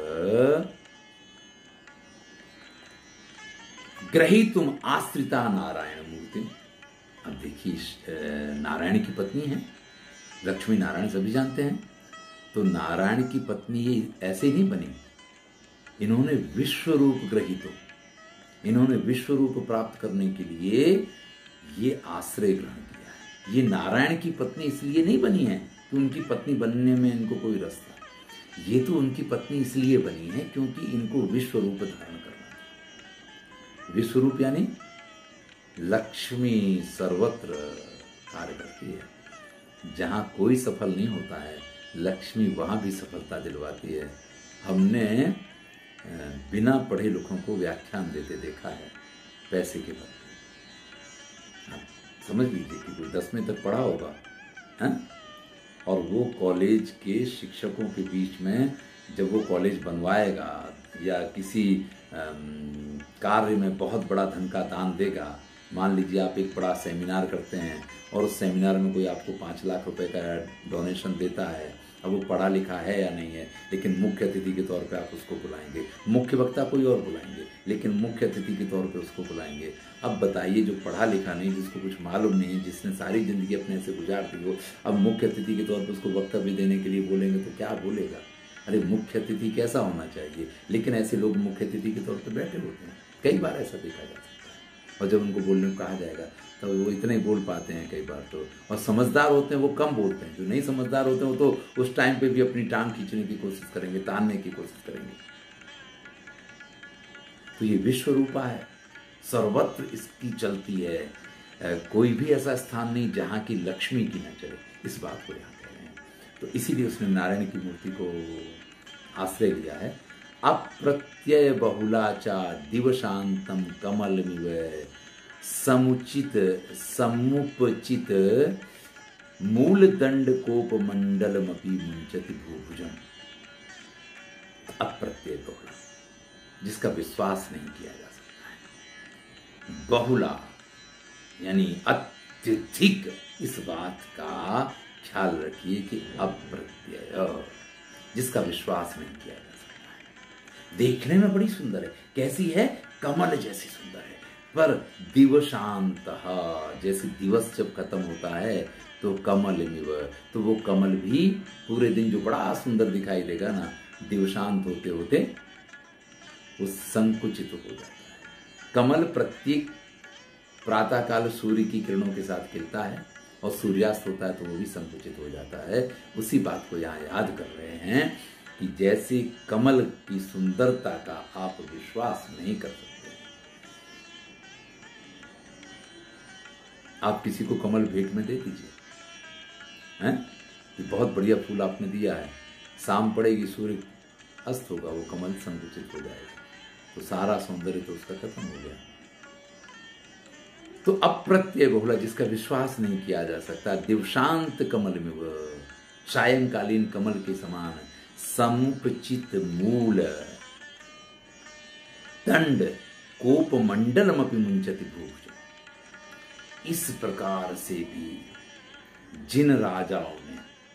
ग्रहीतुम आश्रिता नारायण मूर्ति। अब देखिए, नारायण की पत्नी है लक्ष्मी, नारायण सभी जानते हैं। तो नारायण की पत्नी ये ऐसे नहीं बनी, इन्होंने विश्व रूप ग्रहीतो, इन्होंने विश्व रूप प्राप्त करने के लिए ये आश्रय ग्रहण किया है। ये नारायण की पत्नी इसलिए नहीं बनी है कि उनकी पत्नी बनने में इनको कोई रस था, ये तो उनकी पत्नी इसलिए बनी है क्योंकि इनको विश्व रूप धारण करना था। विश्व रूप यानी लक्ष्मी सर्वत्र कार्य करती है। जहां कोई सफल नहीं होता है, लक्ष्मी वहां भी सफलता दिलवाती है। हमने बिना पढ़े लिखों को व्याख्यान देते देखा है पैसे के बदले। आप समझ लीजिए कि कोई दसवीं तक पढ़ा होगा है, और वो कॉलेज के शिक्षकों के बीच में जब वो कॉलेज बनवाएगा या किसी कार्य में बहुत बड़ा धन का दान देगा, मान लीजिए आप एक बड़ा सेमिनार करते हैं और उस सेमिनार में कोई आपको पाँच लाख रुपए का डोनेशन देता है। अब वो पढ़ा लिखा है या नहीं है, लेकिन मुख्य अतिथि के तौर पे आप उसको बुलाएंगे। मुख्य वक्ता कोई और बुलाएंगे, लेकिन मुख्य अतिथि के तौर पे उसको बुलाएंगे। अब बताइए, जो पढ़ा लिखा नहीं, जिसको कुछ मालूम नहीं है, जिसने सारी जिंदगी अपने से गुजार दी हो, अब मुख्य अतिथि के तौर पर उसको वक्तव्य देने के लिए बोलेंगे तो क्या बोलेगा? अरे मुख्य अतिथि कैसा होना चाहिए? लेकिन ऐसे लोग मुख्य अतिथि के तौर पर बैठे होते हैं, कई बार ऐसा देखा जा सकता है। और जब उनको बोलने को कहा जाएगा तो वो इतने ही बोल पाते हैं कई बार तो, और समझदार होते हैं वो कम बोलते हैं। जो नहीं समझदार होते हैं वो तो उस टाइम पे भी अपनी टांग खींचने की कोशिश करेंगे, तानने की कोशिश करेंगे। तो ये विश्व रूपा है, सर्वत्र इसकी चलती है। कोई भी ऐसा स्थान नहीं जहां की लक्ष्मी की न चले, इस बात को यहाँ कह रहे हैं। तो इसीलिए उसने नारायण की मूर्ति को आश्रय लिया है। अप्रत्यय बहुलाचा दिवशांतम कमल मिव समुचित समुपचित मूल दंड कोप मंडलमपि मुंचति भूभुजम। अप्रत्यय बहुला, जिसका विश्वास नहीं किया जा सकता है। बहुला यानी अत्यधिक, इस बात का ख्याल रखिए कि अप्रत्यय, जिसका विश्वास नहीं किया जा सकता है। देखने में बड़ी सुंदर है, कैसी है? कमल जैसी सुंदर है, पर दिवशांत, जैसे दिवस जब खत्म होता है तो कमल मिव, तो वो कमल भी पूरे दिन जो बड़ा सुंदर दिखाई देगा ना, दिवशांत होते होते वो संकुचित हो जाता है। कमल प्रत्येक प्रातःकाल सूर्य की किरणों के साथ खिलता है और सूर्यास्त होता है तो वो भी संकुचित हो जाता है। उसी बात को यहाँ याद कर रहे हैं कि जैसे कमल की सुंदरता का आप विश्वास नहीं कर सकते। आप किसी को कमल भेंट में दे दीजिए, हैं कि बहुत बढ़िया फूल आपने दिया है, शाम पड़ेगी, सूर्य अस्त होगा, वो कमल संकुचित हो जाएगा, तो सारा सौंदर्य तो उसका खत्म हो गया। तो अप्रत्यय बहुला, जिसका विश्वास नहीं किया जा सकता। दिवशांत कमल में, वह सायंकालीन कमल के समान समुपचित मूल दंड कोप मंडलम अपि मुंचति भूभुजम्। इस प्रकार से भी जिन राजाओं ने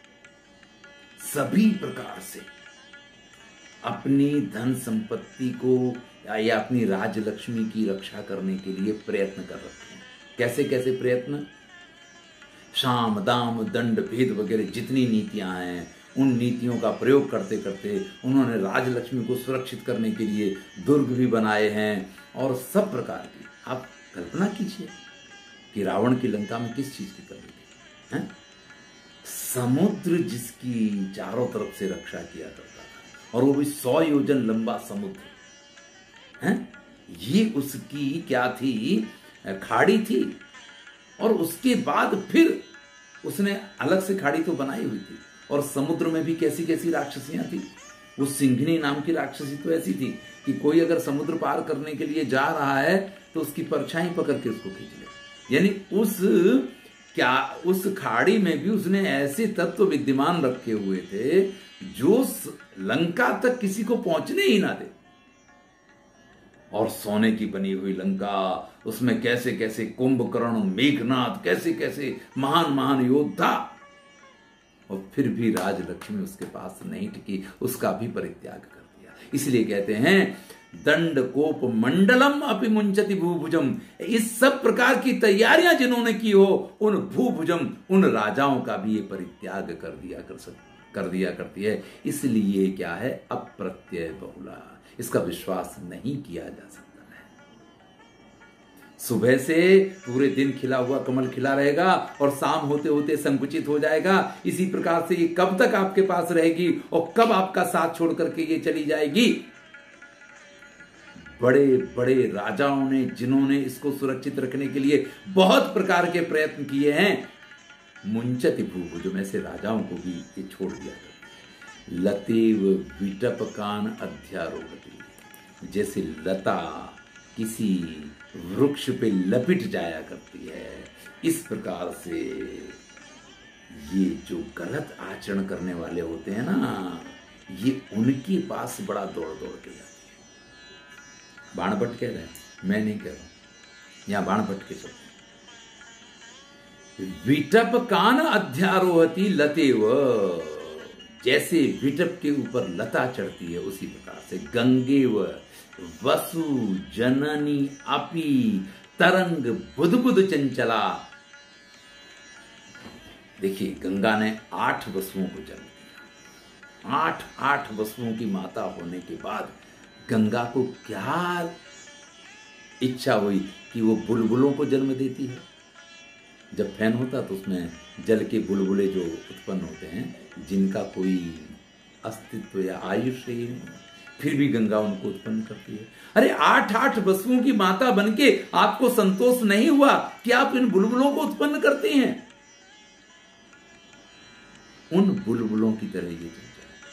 सभी प्रकार से अपनी धन संपत्ति को या अपनी राजलक्ष्मी की रक्षा करने के लिए प्रयत्न कर रखे हैं। कैसे कैसे प्रयत्न? शाम दाम दंड भेद वगैरह जितनी नीतियां हैं, उन नीतियों का प्रयोग करते करते उन्होंने राजलक्ष्मी को सुरक्षित करने के लिए दुर्ग भी बनाए हैं और सब प्रकार की। आप कल्पना कीजिए कि रावण की लंका में किस चीज की कमी थी, हैं? समुद्र जिसकी चारों तरफ से रक्षा किया करता था, और वो भी सौ योजन लंबा समुद्र, हैं? ये उसकी क्या थी? खाड़ी थी। और उसके बाद फिर उसने अलग से खाड़ी तो बनाई हुई थी, और समुद्र में भी कैसी कैसी राक्षसियां थी। वो सिंघनी नाम की राक्षसी तो ऐसी थी कि कोई अगर समुद्र पार करने के लिए जा रहा है तो उसकी परछाई पकड़ के उसको खींच ले। यानी उस क्या उस खाड़ी में भी उसने ऐसे तत्व विद्यमान रखे हुए थे जो लंका तक किसी को पहुंचने ही ना दे। और सोने की बनी हुई लंका, उसमें कैसे कैसे कुंभकर्ण, मेघनाथ, कैसे कैसे महान महान योद्धा, और फिर भी राजलक्ष्मी उसके पास नहीं टिकी, उसका भी परित्याग कर दिया। इसलिए कहते हैं दंड कोप मंडलम अपि मुंचति भूभुजम। इस सब प्रकार की तैयारियां जिन्होंने की हो, उन भूभुजम, उन राजाओं का भी ये परित्याग कर दिया कर सक कर दिया करती है। इसलिए क्या है? अप्रत्यय बहुला, इसका विश्वास नहीं किया जा सकता है। सुबह से पूरे दिन खिला हुआ कमल खिला रहेगा और शाम होते होते संकुचित हो जाएगा। इसी प्रकार से ये कब तक आपके पास रहेगी और कब आपका साथ छोड़ करके ये चली जाएगी? बड़े बड़े राजाओं ने, जिन्होंने इसको सुरक्षित रखने के लिए बहुत प्रकार के प्रयत्न किए हैं, मुंचति भूभुजम्, ऐसे राजाओं को भी ये छोड़ दिया गया। लतेव विटपकान अध्यारोहति, जैसे लता किसी वृक्ष पे लपिट जाया करती है, इस प्रकार से ये जो गलत आचरण करने वाले होते हैं ना, ये उनके पास बड़ा दौड़ दौड़ के जाते हैं। बाणभट्ट कह रहे हैं, मैं नहीं कह रहा हूं, यहां बाणभट्ट के शब्द। विटप कान अध्यारोहति लतेव, जैसे विटप के ऊपर लता चढ़ती है उसी प्रकार से गंगेव वसु जननी अपि तरंग बुदबुद चंचला। देखिए, गंगा ने आठ वसुओं को जन्म दिया। आठ आठ वसुओं की माता होने के बाद गंगा को क्या इच्छा हुई कि वो बुलबुलों को जन्म देती है। जब फैन होता तो उसमें जल के बुलबुले जो उत्पन्न होते हैं, जिनका कोई अस्तित्व या आयुष्य ही नहीं, फिर भी गंगा उनको उत्पन्न करती है। अरे आठ आठ वसुओं की माता बनके आपको संतोष नहीं हुआ कि आप इन बुलबुलों को उत्पन्न करते हैं? उन बुलबुलों की तरह ये चल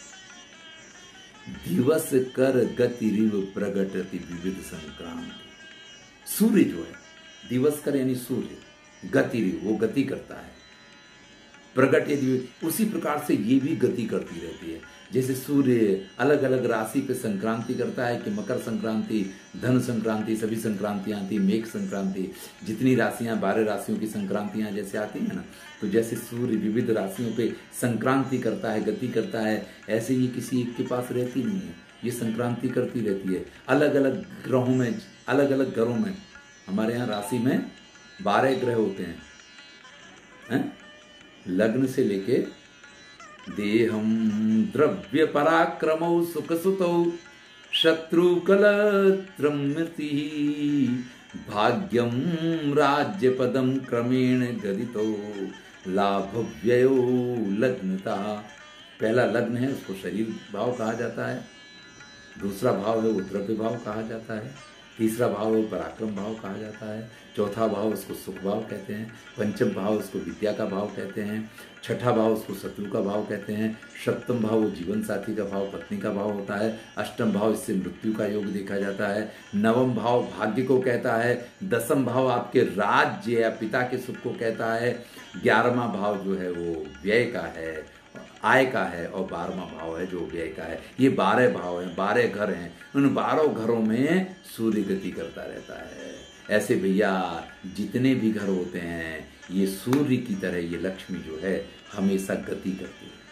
जाए। दिवस कर गति रिव प्रगटति विविध संक्रांति। सूर्य जो है, दिवस कर यानी सूर्य, गति रिव वो गति करता है, प्रगट यदि, उसी प्रकार से ये भी गति करती रहती है। जैसे सूर्य अलग अलग राशि पे संक्रांति करता है कि मकर संक्रांति, धन संक्रांति, सभी संक्रांतियां आती, मेघ संक्रांति, जितनी राशियां, बारह राशियों की संक्रांतियां जैसे आती हैं ना, तो जैसे सूर्य विविध राशियों पे संक्रांति करता है, गति करता है, ऐसे ये किसी एक के पास रहती नहीं है, ये संक्रांति करती रहती है। अलग अलग ग्रहों में, अलग अलग घरों में, हमारे यहाँ राशि में बारह ग्रह होते हैं, हैं? लग्न से लेके देहम द्रव्य पराक्रमौ सुख सुतौ शत्रु कलत्रमति भाग्यम राज्य पदम क्रमेण गदितो लाभ व्ययो लग्नता। पहला लग्न है, उसको शरीर भाव कहा जाता है। दूसरा भाव है वो द्रव्य भाव कहा जाता है। तीसरा भाव है पराक्रम भाव कहा जाता है। चौथा भाव उसको सुख भाव कहते हैं। पंचम भाव उसको विद्या का भाव कहते हैं। छठा भाव उसको शत्रु का भाव कहते हैं। सप्तम भाव वो जीवन साथी का भाव, पत्नी का भाव होता है। अष्टम भाव इससे मृत्यु का योग देखा जाता है। नवम भाव भाग्य को कहता है। दसम भाव आपके राज्य या पिता के सुख को कहता है। ग्यारहवां भाव जो है वो व्यय का है। आय का है और बारहवां भाव है जो व्यय का है। ये बारह भाव हैं, बारह घर हैं, उन बारह घरों में सूर्य गति करता रहता है। ऐसे भैया जितने भी घर होते हैं ये सूर्य की तरह ये लक्ष्मी जो है हमेशा गति करती है।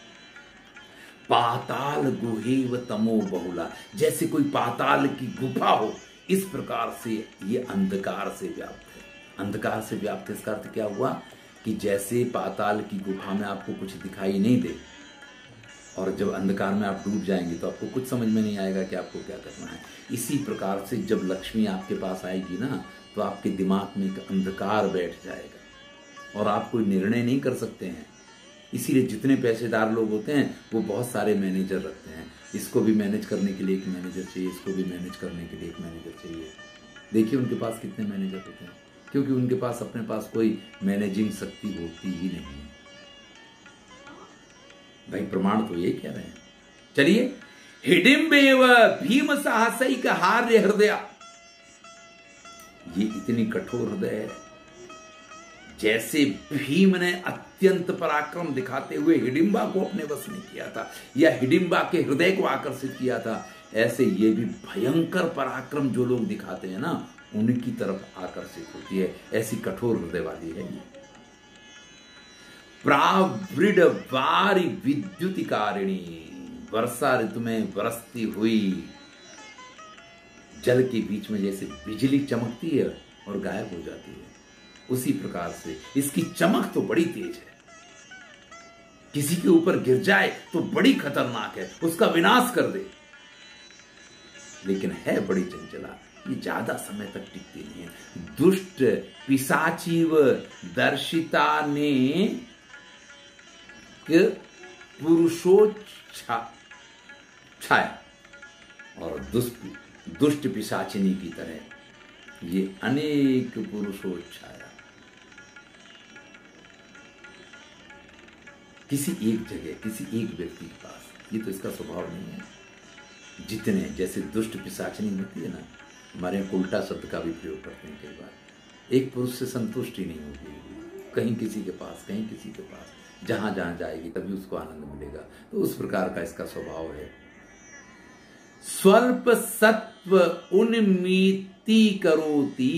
पाताल गुहेव तमो बहुला, जैसे कोई पाताल की गुफा हो इस प्रकार से ये अंधकार से व्याप्त है। अंधकार से व्याप्त इसका अर्थ क्या हुआ कि जैसे पाताल की गुफा में आपको कुछ दिखाई नहीं दे और जब अंधकार में आप डूब जाएंगे तो आपको कुछ समझ में नहीं आएगा कि आपको क्या करना है। इसी प्रकार से जब लक्ष्मी आपके पास आएगी ना तो आपके दिमाग में एक अंधकार बैठ जाएगा और आप कोई निर्णय नहीं कर सकते हैं। इसीलिए जितने पैसेदार लोग होते हैं वो बहुत सारे मैनेजर रखते हैं। इसको भी मैनेज करने के लिए एक मैनेजर चाहिए, इसको भी मैनेज करने के लिए एक मैनेजर चाहिए। देखिए उनके पास कितने मैनेजर होते हैं, क्योंकि उनके पास अपने पास कोई मैनेजिंग शक्ति होती ही नहीं है। भाई प्रमाण तो ये कह रहे हैं। चलिए, हिडिंबेव भीम साहसिक हार्य हृदय, ये इतनी कठोर हृदय है। जैसे भीम ने अत्यंत पराक्रम दिखाते हुए हिडिंबा को अपने वश में किया था या हिडिंबा के हृदय को आकर्षित किया था, ऐसे ये भी भयंकर पराक्रम जो लोग दिखाते हैं ना उनकी तरफ आकर्षित होती है। ऐसी कठोर हृदय वाली है ये। प्रावृड वारी विद्युतिकारिणी, वर्षा ऋतु में बरसती हुई जल के बीच में जैसे बिजली चमकती है और गायब हो जाती है, उसी प्रकार से इसकी चमक तो बड़ी तेज है। किसी के ऊपर गिर जाए तो बड़ी खतरनाक है, उसका विनाश कर दे, लेकिन है बड़ी चंचला, ये ज्यादा समय तक टिकती नहीं है। दुष्ट पिशाचीव दर्शिता ने पुरुषो छा, छाया, और दुष्ट दुष्ट पिशाचिनी की तरह ये अनेक पुरुषो छाया। किसी एक जगह किसी एक व्यक्ति के पास, ये तो इसका स्वभाव नहीं है। जितने जैसे दुष्ट पिशाचिनी होती है ना, हमारे यहाँ उल्टा शब्द का भी प्रयोग करते हैं कई बार। एक पुरुष से संतुष्टि नहीं होगी, कहीं किसी के पास कहीं किसी के पास, जहां जहां जाएगी तभी उसको आनंद मिलेगा। तो उस प्रकार का इसका स्वभाव है। स्वल्प सत्व उन्मीति करोति,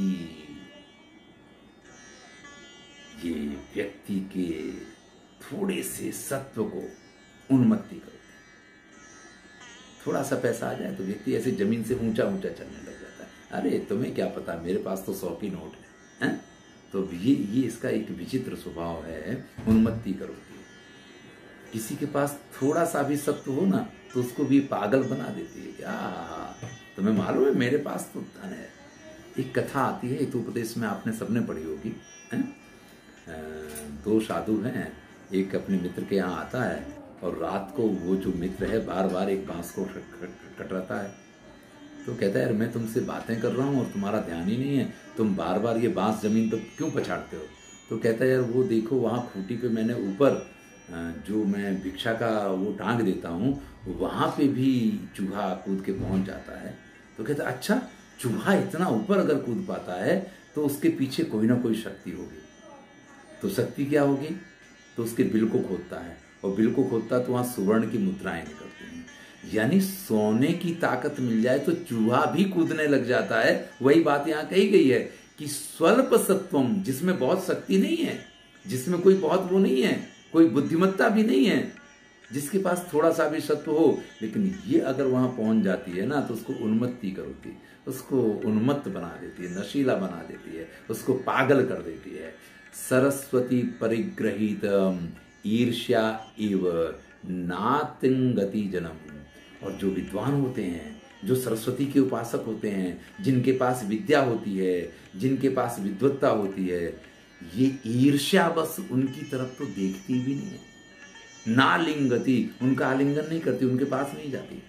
ये व्यक्ति के थोड़े से सत्व को उन्मत्ति करते। थोड़ा सा पैसा आ जाए तो व्यक्ति ऐसे जमीन से ऊंचा ऊंचा चलने लग जाता है। अरे तुम्हें क्या पता, मेरे पास तो सौ की नोट है, है? तो ये ये इसका एक विचित्र स्वभाव है, उन्मत्ति करोगे। किसी के पास थोड़ा सा भी सत्व हो ना तो उसको भी पागल बना देती है। क्या तुम्हें मालूम है मेरे पास तो धन है। एक कथा आती है, हितोपदेश में आपने सबने पढ़ी होगी, है? दो साधु हैं, एक अपने मित्र के यहाँ आता है और रात को वो जो मित्र है बार बार एक बांस को कटराता है। तो कहता है यार मैं तुमसे बातें कर रहा हूँ और तुम्हारा ध्यान ही नहीं है, तुम बार बार ये बांस जमीन पर क्यों पछाड़ते हो? तो कहता है यार वो देखो वहाँ खूंटी पे मैंने ऊपर जो मैं भिक्षा का वो टांग देता हूँ वहाँ पे भी चूहा कूद के पहुँच जाता है। तो कहता है अच्छा, चूहा इतना ऊपर अगर कूद पाता है तो उसके पीछे कोई ना कोई शक्ति होगी। तो शक्ति क्या होगी? तो उसके बिल को खोदता है और बिल को खोदता तो वहाँ सुवर्ण की मुद्राएं निकलती हैं। यानी सोने की ताकत मिल जाए तो चूहा भी कूदने लग जाता है। वही बात यहाँ कही गई है कि स्वल्प सत्वम, जिसमें बहुत शक्ति नहीं है, जिसमें कोई बहुत वो नहीं है, कोई बुद्धिमत्ता भी नहीं है, जिसके पास थोड़ा सा भी सत्व हो, लेकिन ये अगर वहां पहुंच जाती है ना तो उसको उन्मत्ति करोती, उसको उन्मत्त बना देती है, नशीला बना देती है, उसको पागल कर देती है। सरस्वती परिग्रहित ईर्ष्या इव नातिंगति जन्म। और जो विद्वान होते हैं, जो सरस्वती के उपासक होते हैं, जिनके पास विद्या होती है, जिनके पास विद्वत्ता होती है, ये ईर्ष्या बस उनकी तरफ तो देखती भी नहीं है, ना लिंगति, उनका आलिंगन नहीं करती, उनके पास नहीं जाती।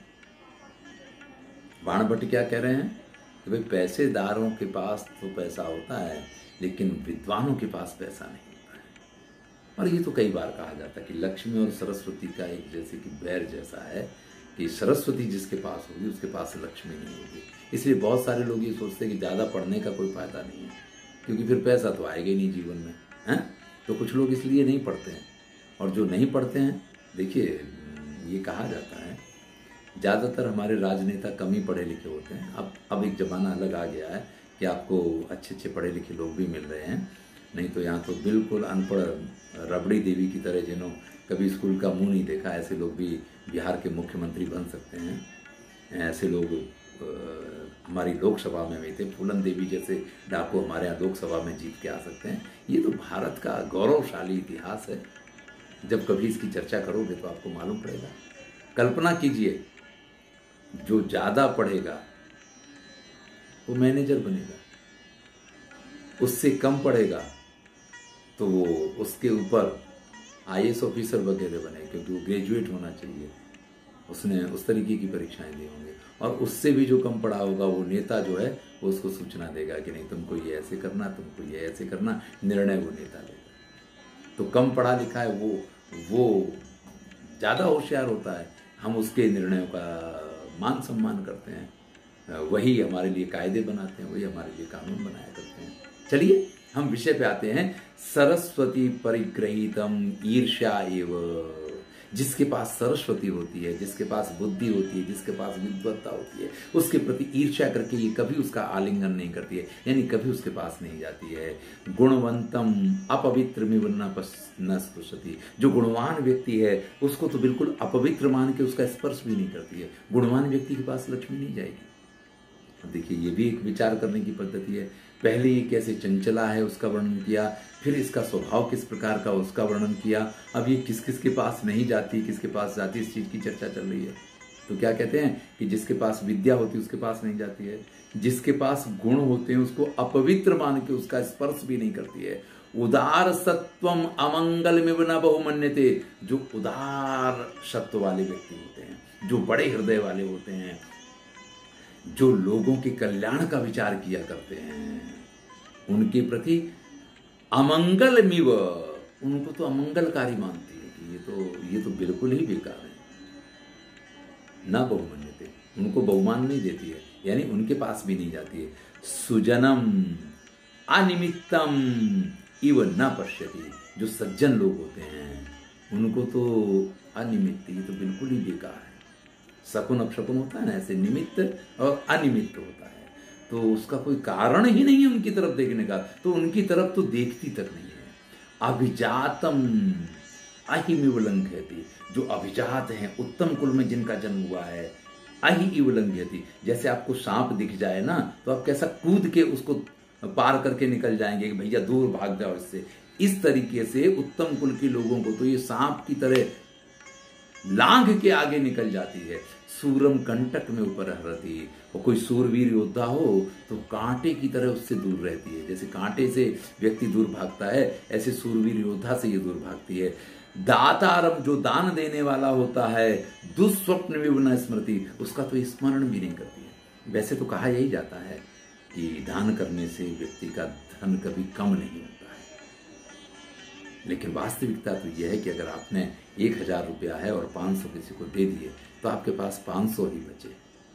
बाणभट्ट क्या कह रहे हैं कि भाई पैसेदारों के पास तो पैसा होता है लेकिन विद्वानों के पास पैसा नहीं होता है। और ये तो कई बार कहा जाता है कि लक्ष्मी और सरस्वती का एक जैसे कि बैर जैसा है कि सरस्वती जिसके पास होगी उसके पास लक्ष्मी नहीं होगी। इसलिए बहुत सारे लोग ये सोचते हैं कि ज़्यादा पढ़ने का कोई फायदा नहीं है, क्योंकि फिर पैसा तो आएगा ही नहीं जीवन में, हैं? तो कुछ लोग इसलिए नहीं पढ़ते हैं। और जो नहीं पढ़ते हैं, देखिए ये कहा जाता है ज़्यादातर हमारे राजनेता कम ही पढ़े लिखे होते हैं। अब अब एक ज़माना अलग आ गया है कि आपको अच्छे अच्छे पढ़े लिखे लोग भी मिल रहे हैं, नहीं तो यहाँ तो बिल्कुल अनपढ़ रबड़ी देवी की तरह जिन्हों कभी स्कूल का मुंह नहीं देखा, ऐसे लोग भी बिहार के मुख्यमंत्री बन सकते हैं। ऐसे लोग हमारी लोकसभा में भी थे, फूलन देवी जैसे डाकू हमारे यहाँ लोकसभा में जीत के आ सकते हैं। ये तो भारत का गौरवशाली इतिहास है, जब कभी इसकी चर्चा करोगे तो आपको मालूम पड़ेगा। कल्पना कीजिए, जो ज़्यादा पढ़ेगा वो मैनेजर बनेगा, उससे कम पढ़ेगा तो वो उसके ऊपर आई ए एस ऑफिसर वगैरह बने, क्योंकि वो ग्रेजुएट होना चाहिए, उसने उस तरीके की परीक्षाएं दी होंगी। और उससे भी जो कम पढ़ा होगा वो नेता जो है वो उसको सूचना देगा कि नहीं तुमको ये ऐसे करना, तुमको ये ऐसे करना, निर्णय वो नेता लेगा। तो कम पढ़ा लिखा है वो वो ज़्यादा होशियार होता है, हम उसके निर्णयों का मान सम्मान करते हैं, वही हमारे लिए कायदे बनाते हैं, वही हमारे लिए कानून बनाया करते हैं। चलिए हम विषय पे आते हैं। सरस्वती परिग्रहीतम ईर्ष्या एव। जिसके पास सरस्वती होती है, जिसके पास बुद्धि होती है, जिसके पास विद्वत्ता होती है, उसके प्रति ईर्ष्या करके ये कभी उसका आलिंगन नहीं करती है, यानी कभी उसके पास नहीं जाती है। गुणवंतम अपवित्र में न स्पृशति। जो गुणवान व्यक्ति है उसको तो बिल्कुल अपवित्र मान के उसका स्पर्श भी नहीं करती है। गुणवान व्यक्ति के पास लक्ष्मी नहीं जाएगी। अब देखिए ये भी एक विचार करने की पद्धति है। पहले ये कैसे चंचला है उसका वर्णन किया, फिर इसका स्वभाव किस प्रकार का उसका वर्णन किया। अब ये किस किस के पास नहीं जाती, किसके पास जाती, इस चीज की चर्चा चल रही है। तो क्या कहते हैं कि जिसके पास विद्या होती है उसके पास नहीं जाती है, जिसके पास गुण होते हैं उसको अपवित्र मान के उसका स्पर्श भी नहीं करती है। उदार सत्वम अमंगल में न बहुमन्यते। जो उदार सत्व वाले व्यक्ति होते हैं, जो बड़े हृदय वाले होते हैं, जो लोगों के कल्याण का विचार किया करते हैं, उनके प्रति अमंगल मिव, उनको तो अमंगलकारी मानती है कि ये तो ये तो बिल्कुल ही बेकार है। ना बहुमान्यते, उनको बहुमान नहीं देती है, यानी उनके पास भी नहीं जाती है। सुजनम अनिमित्तम इव न पश्यति। जो सज्जन लोग होते हैं उनको तो अनिमित्त, ये तो बिल्कुल ही बेकार है। शकुन अपशकुन होता है ना, ऐसे निमित्त और अनिमित्त होता है, तो उसका कोई कारण ही नहीं है उनकी तरफ देखने का, तो उनकी तरफ तो देखती तक नहीं है। अभिजातम अहिमिवलंघयति। जो अभिजात हैं, उत्तम कुल में जिनका जन्म हुआ है, अहि इवलंघयति। जैसे आपको सांप दिख जाए ना तो आप कैसा कूद के उसको पार करके निकल जाएंगे कि भैया दूर भाग जाओ इससे। इस तरीके से उत्तम कुल के लोगों को तो ये सांप की तरह लांघ के आगे निकल जाती है। सूरम कंटक में ऊपर रहती, और कोई सूरवीर योद्धा हो तो कांटे की तरह उससे दूर रहती है। जैसे कांटे से व्यक्ति दूर भागता है, ऐसे सूरवीर योद्धा से ये दूर भागती है। दातारम, जो दान देने वाला होता है, दुस्वप्न विवना स्मृति, उसका तो स्मरण भी नहीं करती है। वैसे तो कहा यही जाता है कि दान करने से व्यक्ति का धन कभी कम नहीं होता है, लेकिन वास्तविकता तो यह है कि अगर आपने एक हजार रुपया है और पांच सौ किसी को दे दिए तो आपके पास पांच सौ ही बचे।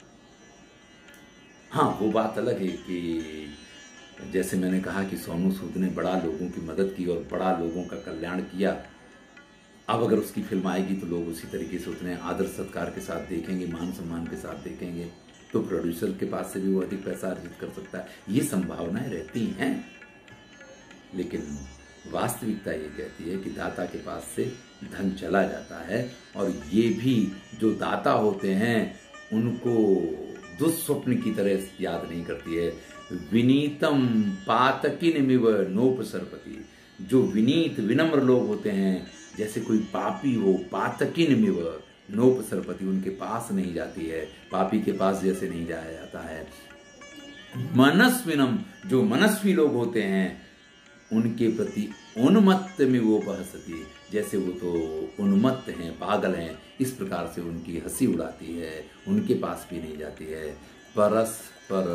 हाँ, वो बात अलग है कि जैसे मैंने कहा कि सोनू सूद ने बड़ा लोगों की मदद की और बड़ा लोगों का कल्याण किया। अब अगर उसकी फिल्म आएगी तो लोग उसी तरीके से उतने आदर सत्कार के साथ देखेंगे, मान सम्मान के साथ देखेंगे, तो प्रोड्यूसर के पास से भी वो अधिक पैसा अर्जित कर सकता है। ये संभावनाएं रहती हैं, लेकिन वास्तविकता ये कहती है कि दाता के पास से धन चला जाता है, और ये भी जो दाता होते हैं उनको दुस्वप्न की तरह याद नहीं करती है। विनीतम पातकिनमिव नोपसर्पति। जो विनीत विनम्र लोग होते हैं, जैसे कोई पापी हो, पातकिनमिव नोपसर्पति, उनके पास नहीं जाती है, पापी के पास जैसे नहीं जाया जाता है। मनस्विनम, जो मनस्वी लोग होते हैं उनके प्रति उन्मत्त में वो बहसती, जैसे वो तो उन्मत्त हैं, पागल हैं, इस प्रकार से उनकी हंसी उड़ाती है, उनके पास भी नहीं जाती है। परस्पर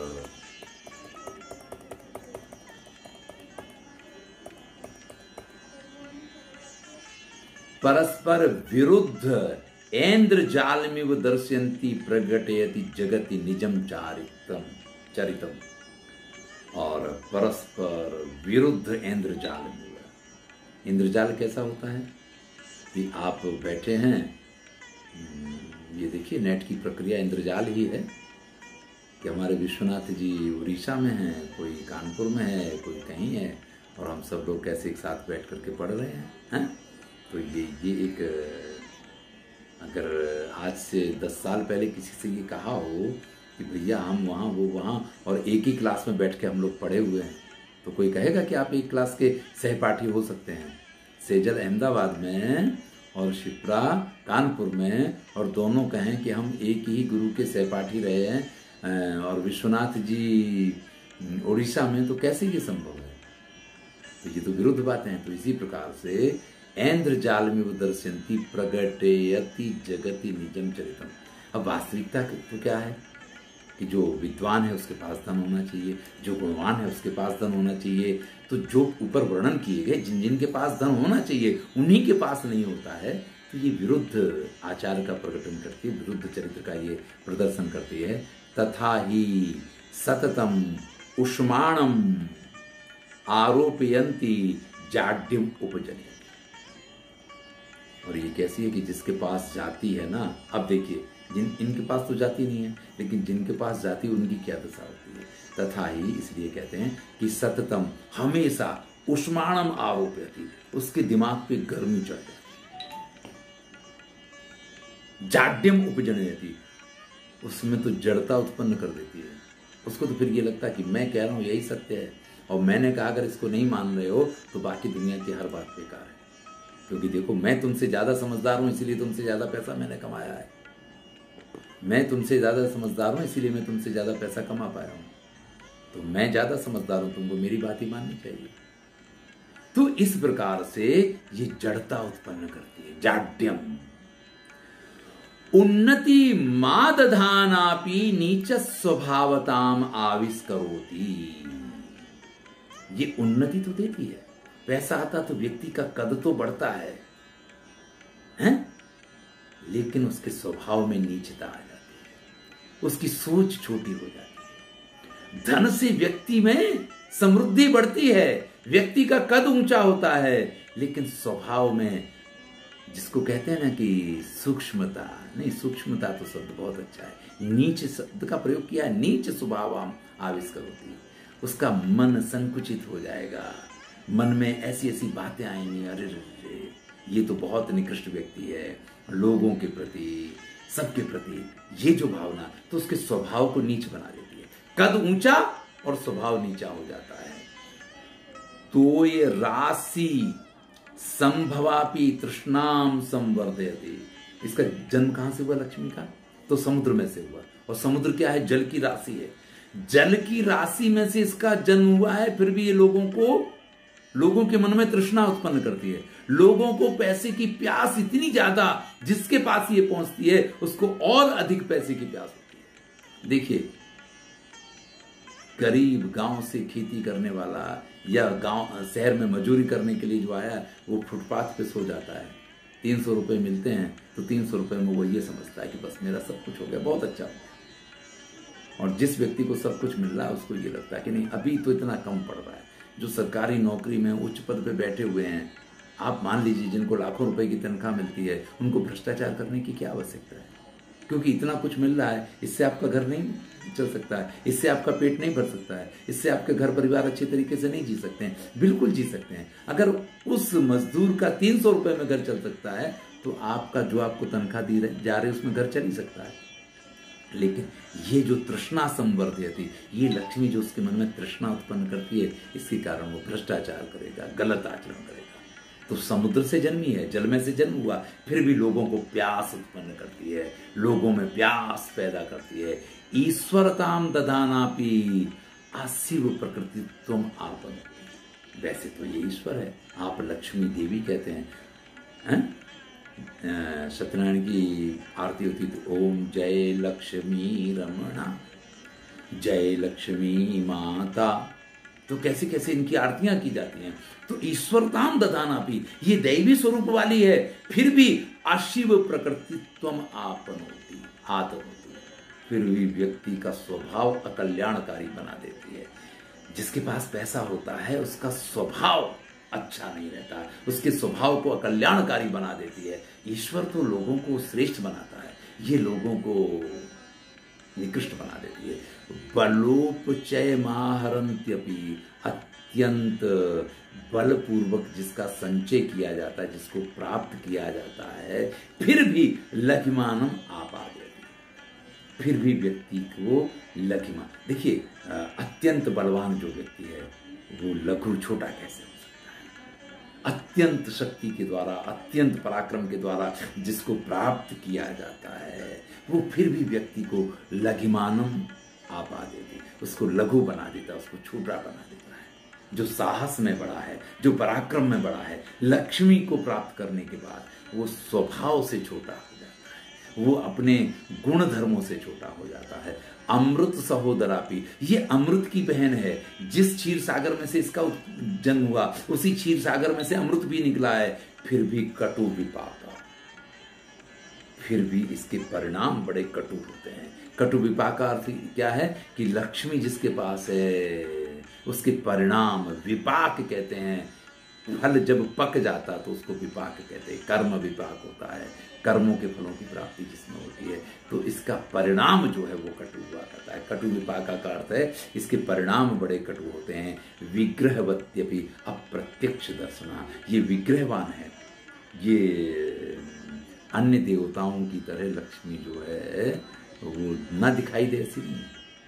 परस्पर विरुद्ध ऐन्द्रजालमिव दर्शयन्ति प्रगटयति जगति निजम चारित्रम चरितम। और परस्पर विरुद्ध इंद्रजाल। इंद्रजाल कैसा होता है? कि आप बैठे हैं, ये देखिए नेट की प्रक्रिया इंद्रजाल ही है कि हमारे विश्वनाथ जी उड़ीसा में हैं, कोई कानपुर में है, कोई कहीं है, और हम सब लोग कैसे एक साथ बैठ करके पढ़ रहे हैं, हैं? तो ये ये एक, अगर आज से दस साल पहले किसी से ये कहा हो कि भैया हम वहाँ वो वहाँ और एक ही क्लास में बैठ के हम लोग पढ़े हुए हैं, तो कोई कहेगा कि आप एक क्लास के सहपाठी हो सकते हैं। सेजल अहमदाबाद में और शिप्रा कानपुर में, और दोनों कहें कि हम एक ही गुरु के सहपाठी रहे हैं, और विश्वनाथ जी उड़ीसा में, तो कैसे ये संभव है? तो ये तो विरुद्ध बातें हैं। तो इसी प्रकार से ऐन्द्रजाल में दर्शयन्ति प्रगटयति जगति निजम चरितम। अब वास्तविकता तो क्या है कि जो विद्वान है उसके पास धन होना चाहिए, जो गुणवान है उसके पास धन होना चाहिए। तो जो ऊपर वर्णन किए गए जिन जिन के पास धन होना चाहिए उन्हीं के पास नहीं होता है। तो ये विरुद्ध आचार का प्रकटन करती है, विरुद्ध चरित्र का ये प्रदर्शन करती है। तथा ही सततम उष्माणम आरोपयन्ति जाड्यम उपजनयति। और ये कैसी है कि जिसके पास जाति है ना, अब देखिए जिन इनके पास तो जाति नहीं है, लेकिन जिनके पास जाति उनकी क्या दशा होती है। तथा ही इसलिए कहते हैं कि सततम हमेशा उष्माणम आरोपयति, उसके दिमाग पे गर्मी चढ़ जाती, जाड्यम उपजनयति, उसमें तो जड़ता उत्पन्न कर देती है। उसको तो फिर ये लगता है कि मैं कह रहा हूं यही सत्य है, और मैंने कहा अगर इसको नहीं मान रहे हो तो बाकी दुनिया की हर बात बेकार है, क्योंकि देखो मैं तुमसे ज्यादा समझदार हूं इसीलिए तुमसे ज्यादा पैसा मैंने कमाया है, मैं तुमसे ज्यादा समझदार हूं इसीलिए मैं तुमसे ज्यादा पैसा कमा पाया हूं, तो मैं ज्यादा समझदार हूं, तुमको मेरी बात ही माननी चाहिए। तो इस प्रकार से ये जड़ता उत्पन्न करती है, जाड्यम। उन्नति मादधानापि नीच स्वभावताम आविष्करोति। ये उन्नति तो देती है, पैसा आता तो व्यक्ति का कद तो बढ़ता है, हैं? लेकिन उसके स्वभाव में नीचता आ जाती है, उसकी सोच छोटी हो जाती है। धन से व्यक्ति में समृद्धि बढ़ती है, व्यक्ति का कद ऊंचा होता है, लेकिन स्वभाव में, जिसको कहते हैं ना कि सूक्ष्मता, नहीं सूक्ष्मता तो शब्द बहुत अच्छा है, नीच शब्द का प्रयोग किया है, नीच स्वभाव आविष्कार होती है, उसका मन संकुचित हो जाएगा, मन में ऐसी ऐसी बातें आएंगी, अरे रे ये तो बहुत निकृष्ट व्यक्ति है, लोगों के प्रति सबके प्रति ये जो भावना, तो उसके स्वभाव को नीच बना देती है, कद ऊंचा और स्वभाव नीचा हो जाता है। तो ये राशि संभवापि तृष्णाम संवर्धयति। इसका जन्म कहां से हुआ लक्ष्मी का? तो समुद्र में से हुआ, और समुद्र क्या है? जल की राशि है, जल की राशि में से इसका जन्म हुआ है। फिर भी ये लोगों को, लोगों के मन में तृष्णा उत्पन्न करती है, लोगों को पैसे की प्यास इतनी ज्यादा, जिसके पास ये पहुंचती है उसको और अधिक पैसे की प्यास होती है। देखिए गरीब गांव से खेती करने वाला या गांव शहर में मजूरी करने के लिए जो आया, वो फुटपाथ पे सो जाता है, तीन सौ रुपये मिलते हैं, तो तीन सौ रुपये में वो ये समझता है कि बस मेरा सब कुछ हो गया, बहुत अच्छा हो गया। और जिस व्यक्ति को सब कुछ मिल रहा है उसको ये लगता है कि नहीं अभी तो इतना कम पड़ रहा है। जो सरकारी नौकरी में उच्च पद पे बैठे हुए हैं, आप मान लीजिए जिनको लाखों रुपए की तनख्वाह मिलती है, उनको भ्रष्टाचार करने की क्या आवश्यकता है? क्योंकि इतना कुछ मिल रहा है, इससे आपका घर नहीं चल सकता है, इससे आपका पेट नहीं भर सकता है, इससे आपके घर परिवार अच्छे तरीके से नहीं जी सकते हैं। बिल्कुल जी सकते हैं। अगर उस मजदूर का तीन सौ रुपए में घर चल सकता है, तो आपका जो आपको तनख्वाह दी जा रही है उसमें घर चल ही सकता है। लेकिन ये जो तृष्णा संवर्धयति, ये लक्ष्मी जो उसके मन में तृष्णा उत्पन्न करती है, इसके कारण वो भ्रष्टाचार करेगा, गलत आचरण करेगा। तो समुद्र से जन्मी है, जल में से जन्म हुआ, फिर भी लोगों को प्यास उत्पन्न करती है, लोगों में प्यास पैदा करती है। ईश्वरताम दधानापि आशिव प्रकृति तुम आपन। वैसे तो ये ईश्वर है, आप लक्ष्मी देवी कहते हैं, हैं? सत्यनारायण की आरती होती तो ओम जय लक्ष्मी रमणा, जय लक्ष्मी माता, तो कैसे कैसे इनकी आरतियां की जाती हैं। तो ईश्वरताम दधानापि, ये दैवी स्वरूप वाली है, फिर भी अशिव प्रकृति त्वम आपन होती, आत्म होती, फिर भी व्यक्ति का स्वभाव अकल्याणकारी बना देती है। जिसके पास पैसा होता है उसका स्वभाव अच्छा नहीं रहता है, उसके स्वभाव को अकल्याणकारी बना देती है। ईश्वर तो लोगों को श्रेष्ठ बनाता है, ये लोगों को निकृष्ट बना देती है। बलोपचय माहरंत्यपि, अत्यंत बलपूर्वक जिसका संचय किया जाता है, जिसको प्राप्त किया जाता है, फिर भी लघिमानम आपा देती, फिर भी व्यक्ति को लघिमा। देखिए अत्यंत बलवान जो व्यक्ति है वो लघु छोटा कैसे हो सकता है? अत्यंत शक्ति के द्वारा, अत्यंत पराक्रम के द्वारा जिसको प्राप्त किया जाता है वो फिर भी व्यक्ति को लघिमानम आपा देती, उसको लघु बना देता, उसको छोटा बना देता है। जो साहस में बड़ा है, जो पराक्रम में बड़ा है, लक्ष्मी को प्राप्त करने के बाद वो स्वभाव से छोटा हो जाता है, वो अपने गुण धर्मों से छोटा हो जाता है। अमृत सहोदरापी, ये अमृत की बहन है। जिस क्षीर सागर में से इसका जन्म हुआ उसी क्षीर सागर में से अमृत भी निकला है, फिर भी कटु विपाका, फिर भी इसके परिणाम बड़े कटु होते हैं। कटु विपाक का अर्थ क्या है कि लक्ष्मी जिसके पास है उसके परिणाम विपाक कहते हैं। फल जब पक जाता तो उसको विपाक कहते हैं, कर्म विपाक होता है, कर्मों के फलों की प्राप्ति जिसमें होती है, तो इसका परिणाम जो है वो कटु हुआ करता है। कटु विपाक का अर्थ है इसके परिणाम बड़े कटु होते हैं। विग्रहवत्यपि अप्रत्यक्ष दर्शना, ये विग्रहवान है, ये अन्य देवताओं की तरह लक्ष्मी जो है वो न दिखाई दे, ऐसी नहीं।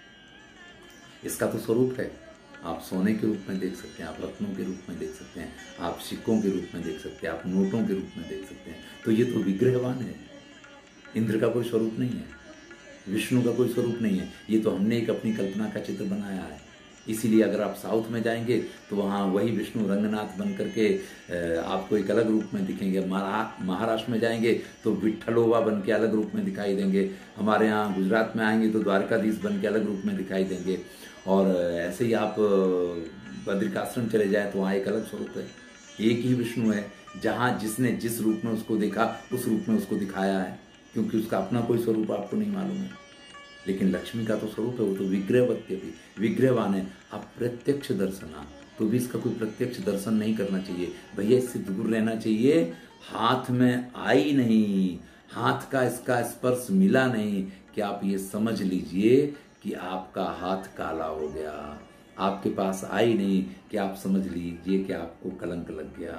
इसका तो स्वरूप है, आप सोने के रूप में देख सकते हैं, आप रत्नों के रूप में देख सकते हैं, आप सिक्कों के रूप में देख सकते हैं, आप नोटों के रूप में देख सकते हैं। तो ये तो विग्रहवान है। इंद्र का कोई स्वरूप नहीं है, विष्णु का कोई स्वरूप नहीं है, ये तो हमने एक अपनी कल्पना का चित्र बनाया है। इसीलिए अगर आप साउथ में जाएंगे तो वहाँ वही विष्णु रंगनाथ बन करके आपको एक अलग रूप में दिखेंगे। महाराष्ट्र में जाएंगे तो विठ्ठलोवा बन के अलग रूप में दिखाई देंगे। हमारे यहाँ गुजरात में आएंगे तो द्वारकाधीश बन के अलग रूप में दिखाई देंगे। और ऐसे ही आप बद्रिकाश्रम चले जाए तो वहाँ एक अलग स्वरूप है। एक ही विष्णु है, जहाँ जिसने जिस रूप में उसको देखा उस रूप में उसको दिखाया है, क्योंकि उसका अपना कोई स्वरूप आपको नहीं मालूम है। लेकिन लक्ष्मी का तो स्वरूप है, वो तो विग्रहवत्य भी विग्रहवान है। अप्रत्यक्ष दर्शना, तो भी इसका कोई प्रत्यक्ष दर्शन नहीं करना चाहिए भैया, इससे दूर रहना चाहिए। हाथ में आई नहीं, हाथ का इसका स्पर्श मिला नहीं कि आप ये समझ लीजिए कि आपका हाथ काला हो गया। आपके पास आई नहीं कि आप समझ लीजिए कि आपको कलंक लग गया।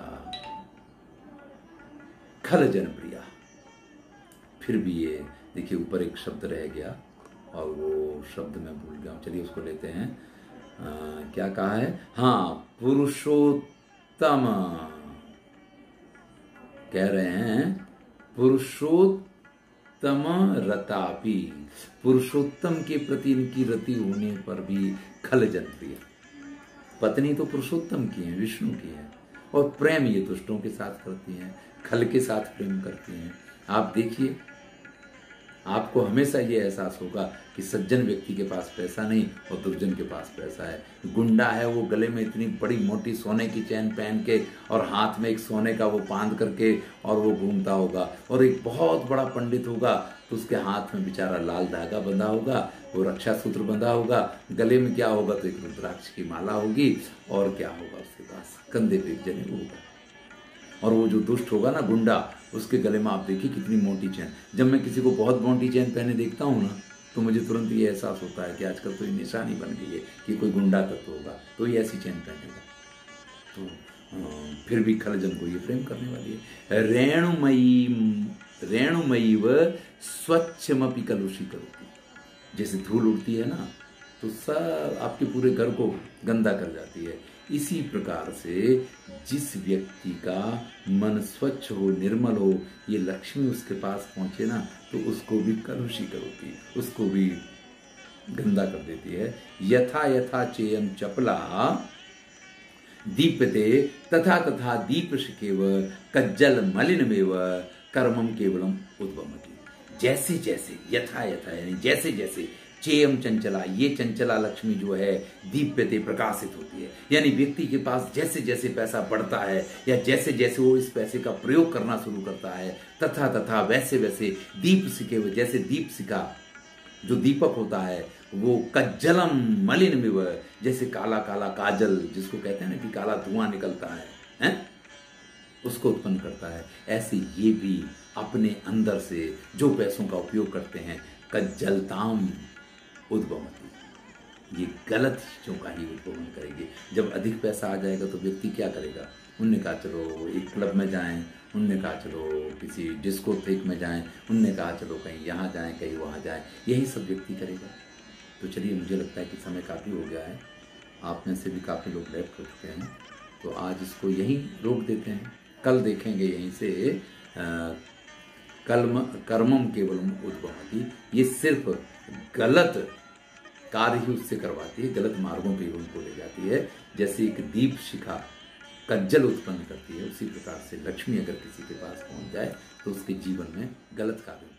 खल जनप्रिया, फिर भी ये देखिए ऊपर एक शब्द रह गया और वो शब्द मैं भूल गया हूं, चलिए उसको लेते हैं। आ, क्या कहा है? हाँ, पुरुषोत्तम कह रहे हैं, पुरुषोत्तम रतापि, पुरुषोत्तम के प्रति इनकी रति होने पर भी खल जनप्रिय। पत्नी तो पुरुषोत्तम की है, विष्णु की है, और प्रेम ये दुष्टों के साथ करती हैं, खल के साथ प्रेम करती हैं। आप देखिए, आपको हमेशा ये एहसास होगा कि सज्जन व्यक्ति के पास पैसा नहीं और दुर्जन के पास पैसा है। गुंडा है वो गले में इतनी बड़ी मोटी सोने की चैन पहन के और हाथ में एक सोने का वो बांध करके और वो घूमता होगा, और एक बहुत बड़ा पंडित होगा तो उसके हाथ में बेचारा लाल धागा बंधा होगा, वो रक्षा सूत्र बंधा होगा, गले में क्या होगा तो एक रुद्राक्ष की माला होगी, और क्या होगा उसके पास कंधे पे एक जनेऊ होगा। और वो जो दुष्ट होगा ना गुंडा, उसके गले में आप देखिए कितनी मोटी चैन। जब मैं किसी को बहुत मोटी चैन पहने देखता हूँ ना तो मुझे तुरंत ये एहसास होता है कि आजकल तो ये निशानी बन गई है कि कोई गुंडा तत्व होगा तो ये ऐसी चैन पहनेगा। तो फिर भी खलजन को ये प्रेम करने वाली है। रेणुमयी रेणुमयी व स्वच्छमपि कलुषी करोति, जैसे धूल उड़ती है ना तो सब आपके पूरे घर को गंदा कर जाती है। इसी प्रकार से जिस व्यक्ति का मन स्वच्छ हो, निर्मल हो, ये लक्ष्मी उसके पास पहुंचे ना तो उसको भी कलुषी करोती, उसको भी गंदा कर देती है। यथा यथा चेयम चपला दीप्यते तथा तथा दीप शिखेव कज्जल मलिनमेव कर्मम केवलम उद्भवति। जैसे जैसे यथा यथा यानी जैसे जैसे चेयम चंचला, ये चंचला लक्ष्मी जो है दीप्यते प्रकाशित होती है, यानी व्यक्ति के पास जैसे जैसे पैसा बढ़ता है या जैसे जैसे वो इस पैसे का प्रयोग करना शुरू करता है, तथा तथा वैसे वैसे दीप सिके, जैसे दीप सिका जो दीपक होता है वो कज्जलम मलिन में, जैसे काला काला काजल जिसको कहते हैं ना कि काला धुआं निकलता है, है उसको उत्पन्न करता है। ऐसे ये भी अपने अंदर से जो पैसों का उपयोग करते हैं, कज्जलताम उद्भवती, ये गलत चीजों का ही उद्भवन करेंगे। जब अधिक पैसा आ जाएगा तो व्यक्ति क्या करेगा? उनने कहा चलो एक क्लब में जाएं, उनने कहा चलो किसी डिस्कोथेक में जाएं, उनने कहा चलो कहीं यहाँ जाएं, कहीं वहाँ जाएं, यही सब व्यक्ति करेगा। तो चलिए, मुझे लगता है कि समय काफ़ी हो गया है, आप में से भी काफ़ी लोग लेफ्ट हो चुके हैं, तो आज इसको यहीं रोक देते हैं। कल देखेंगे यहीं से आ, कलम कर्मम केवलम उद्भवती, ये सिर्फ गलत कार्य ही उससे करवाती है, गलत मार्गों पे उनको ले जाती है। जैसे एक दीप शिखा कज्जल उत्पन्न करती है, उसी प्रकार से लक्ष्मी अगर किसी के पास पहुंच जाए तो उसके जीवन में गलत कार्य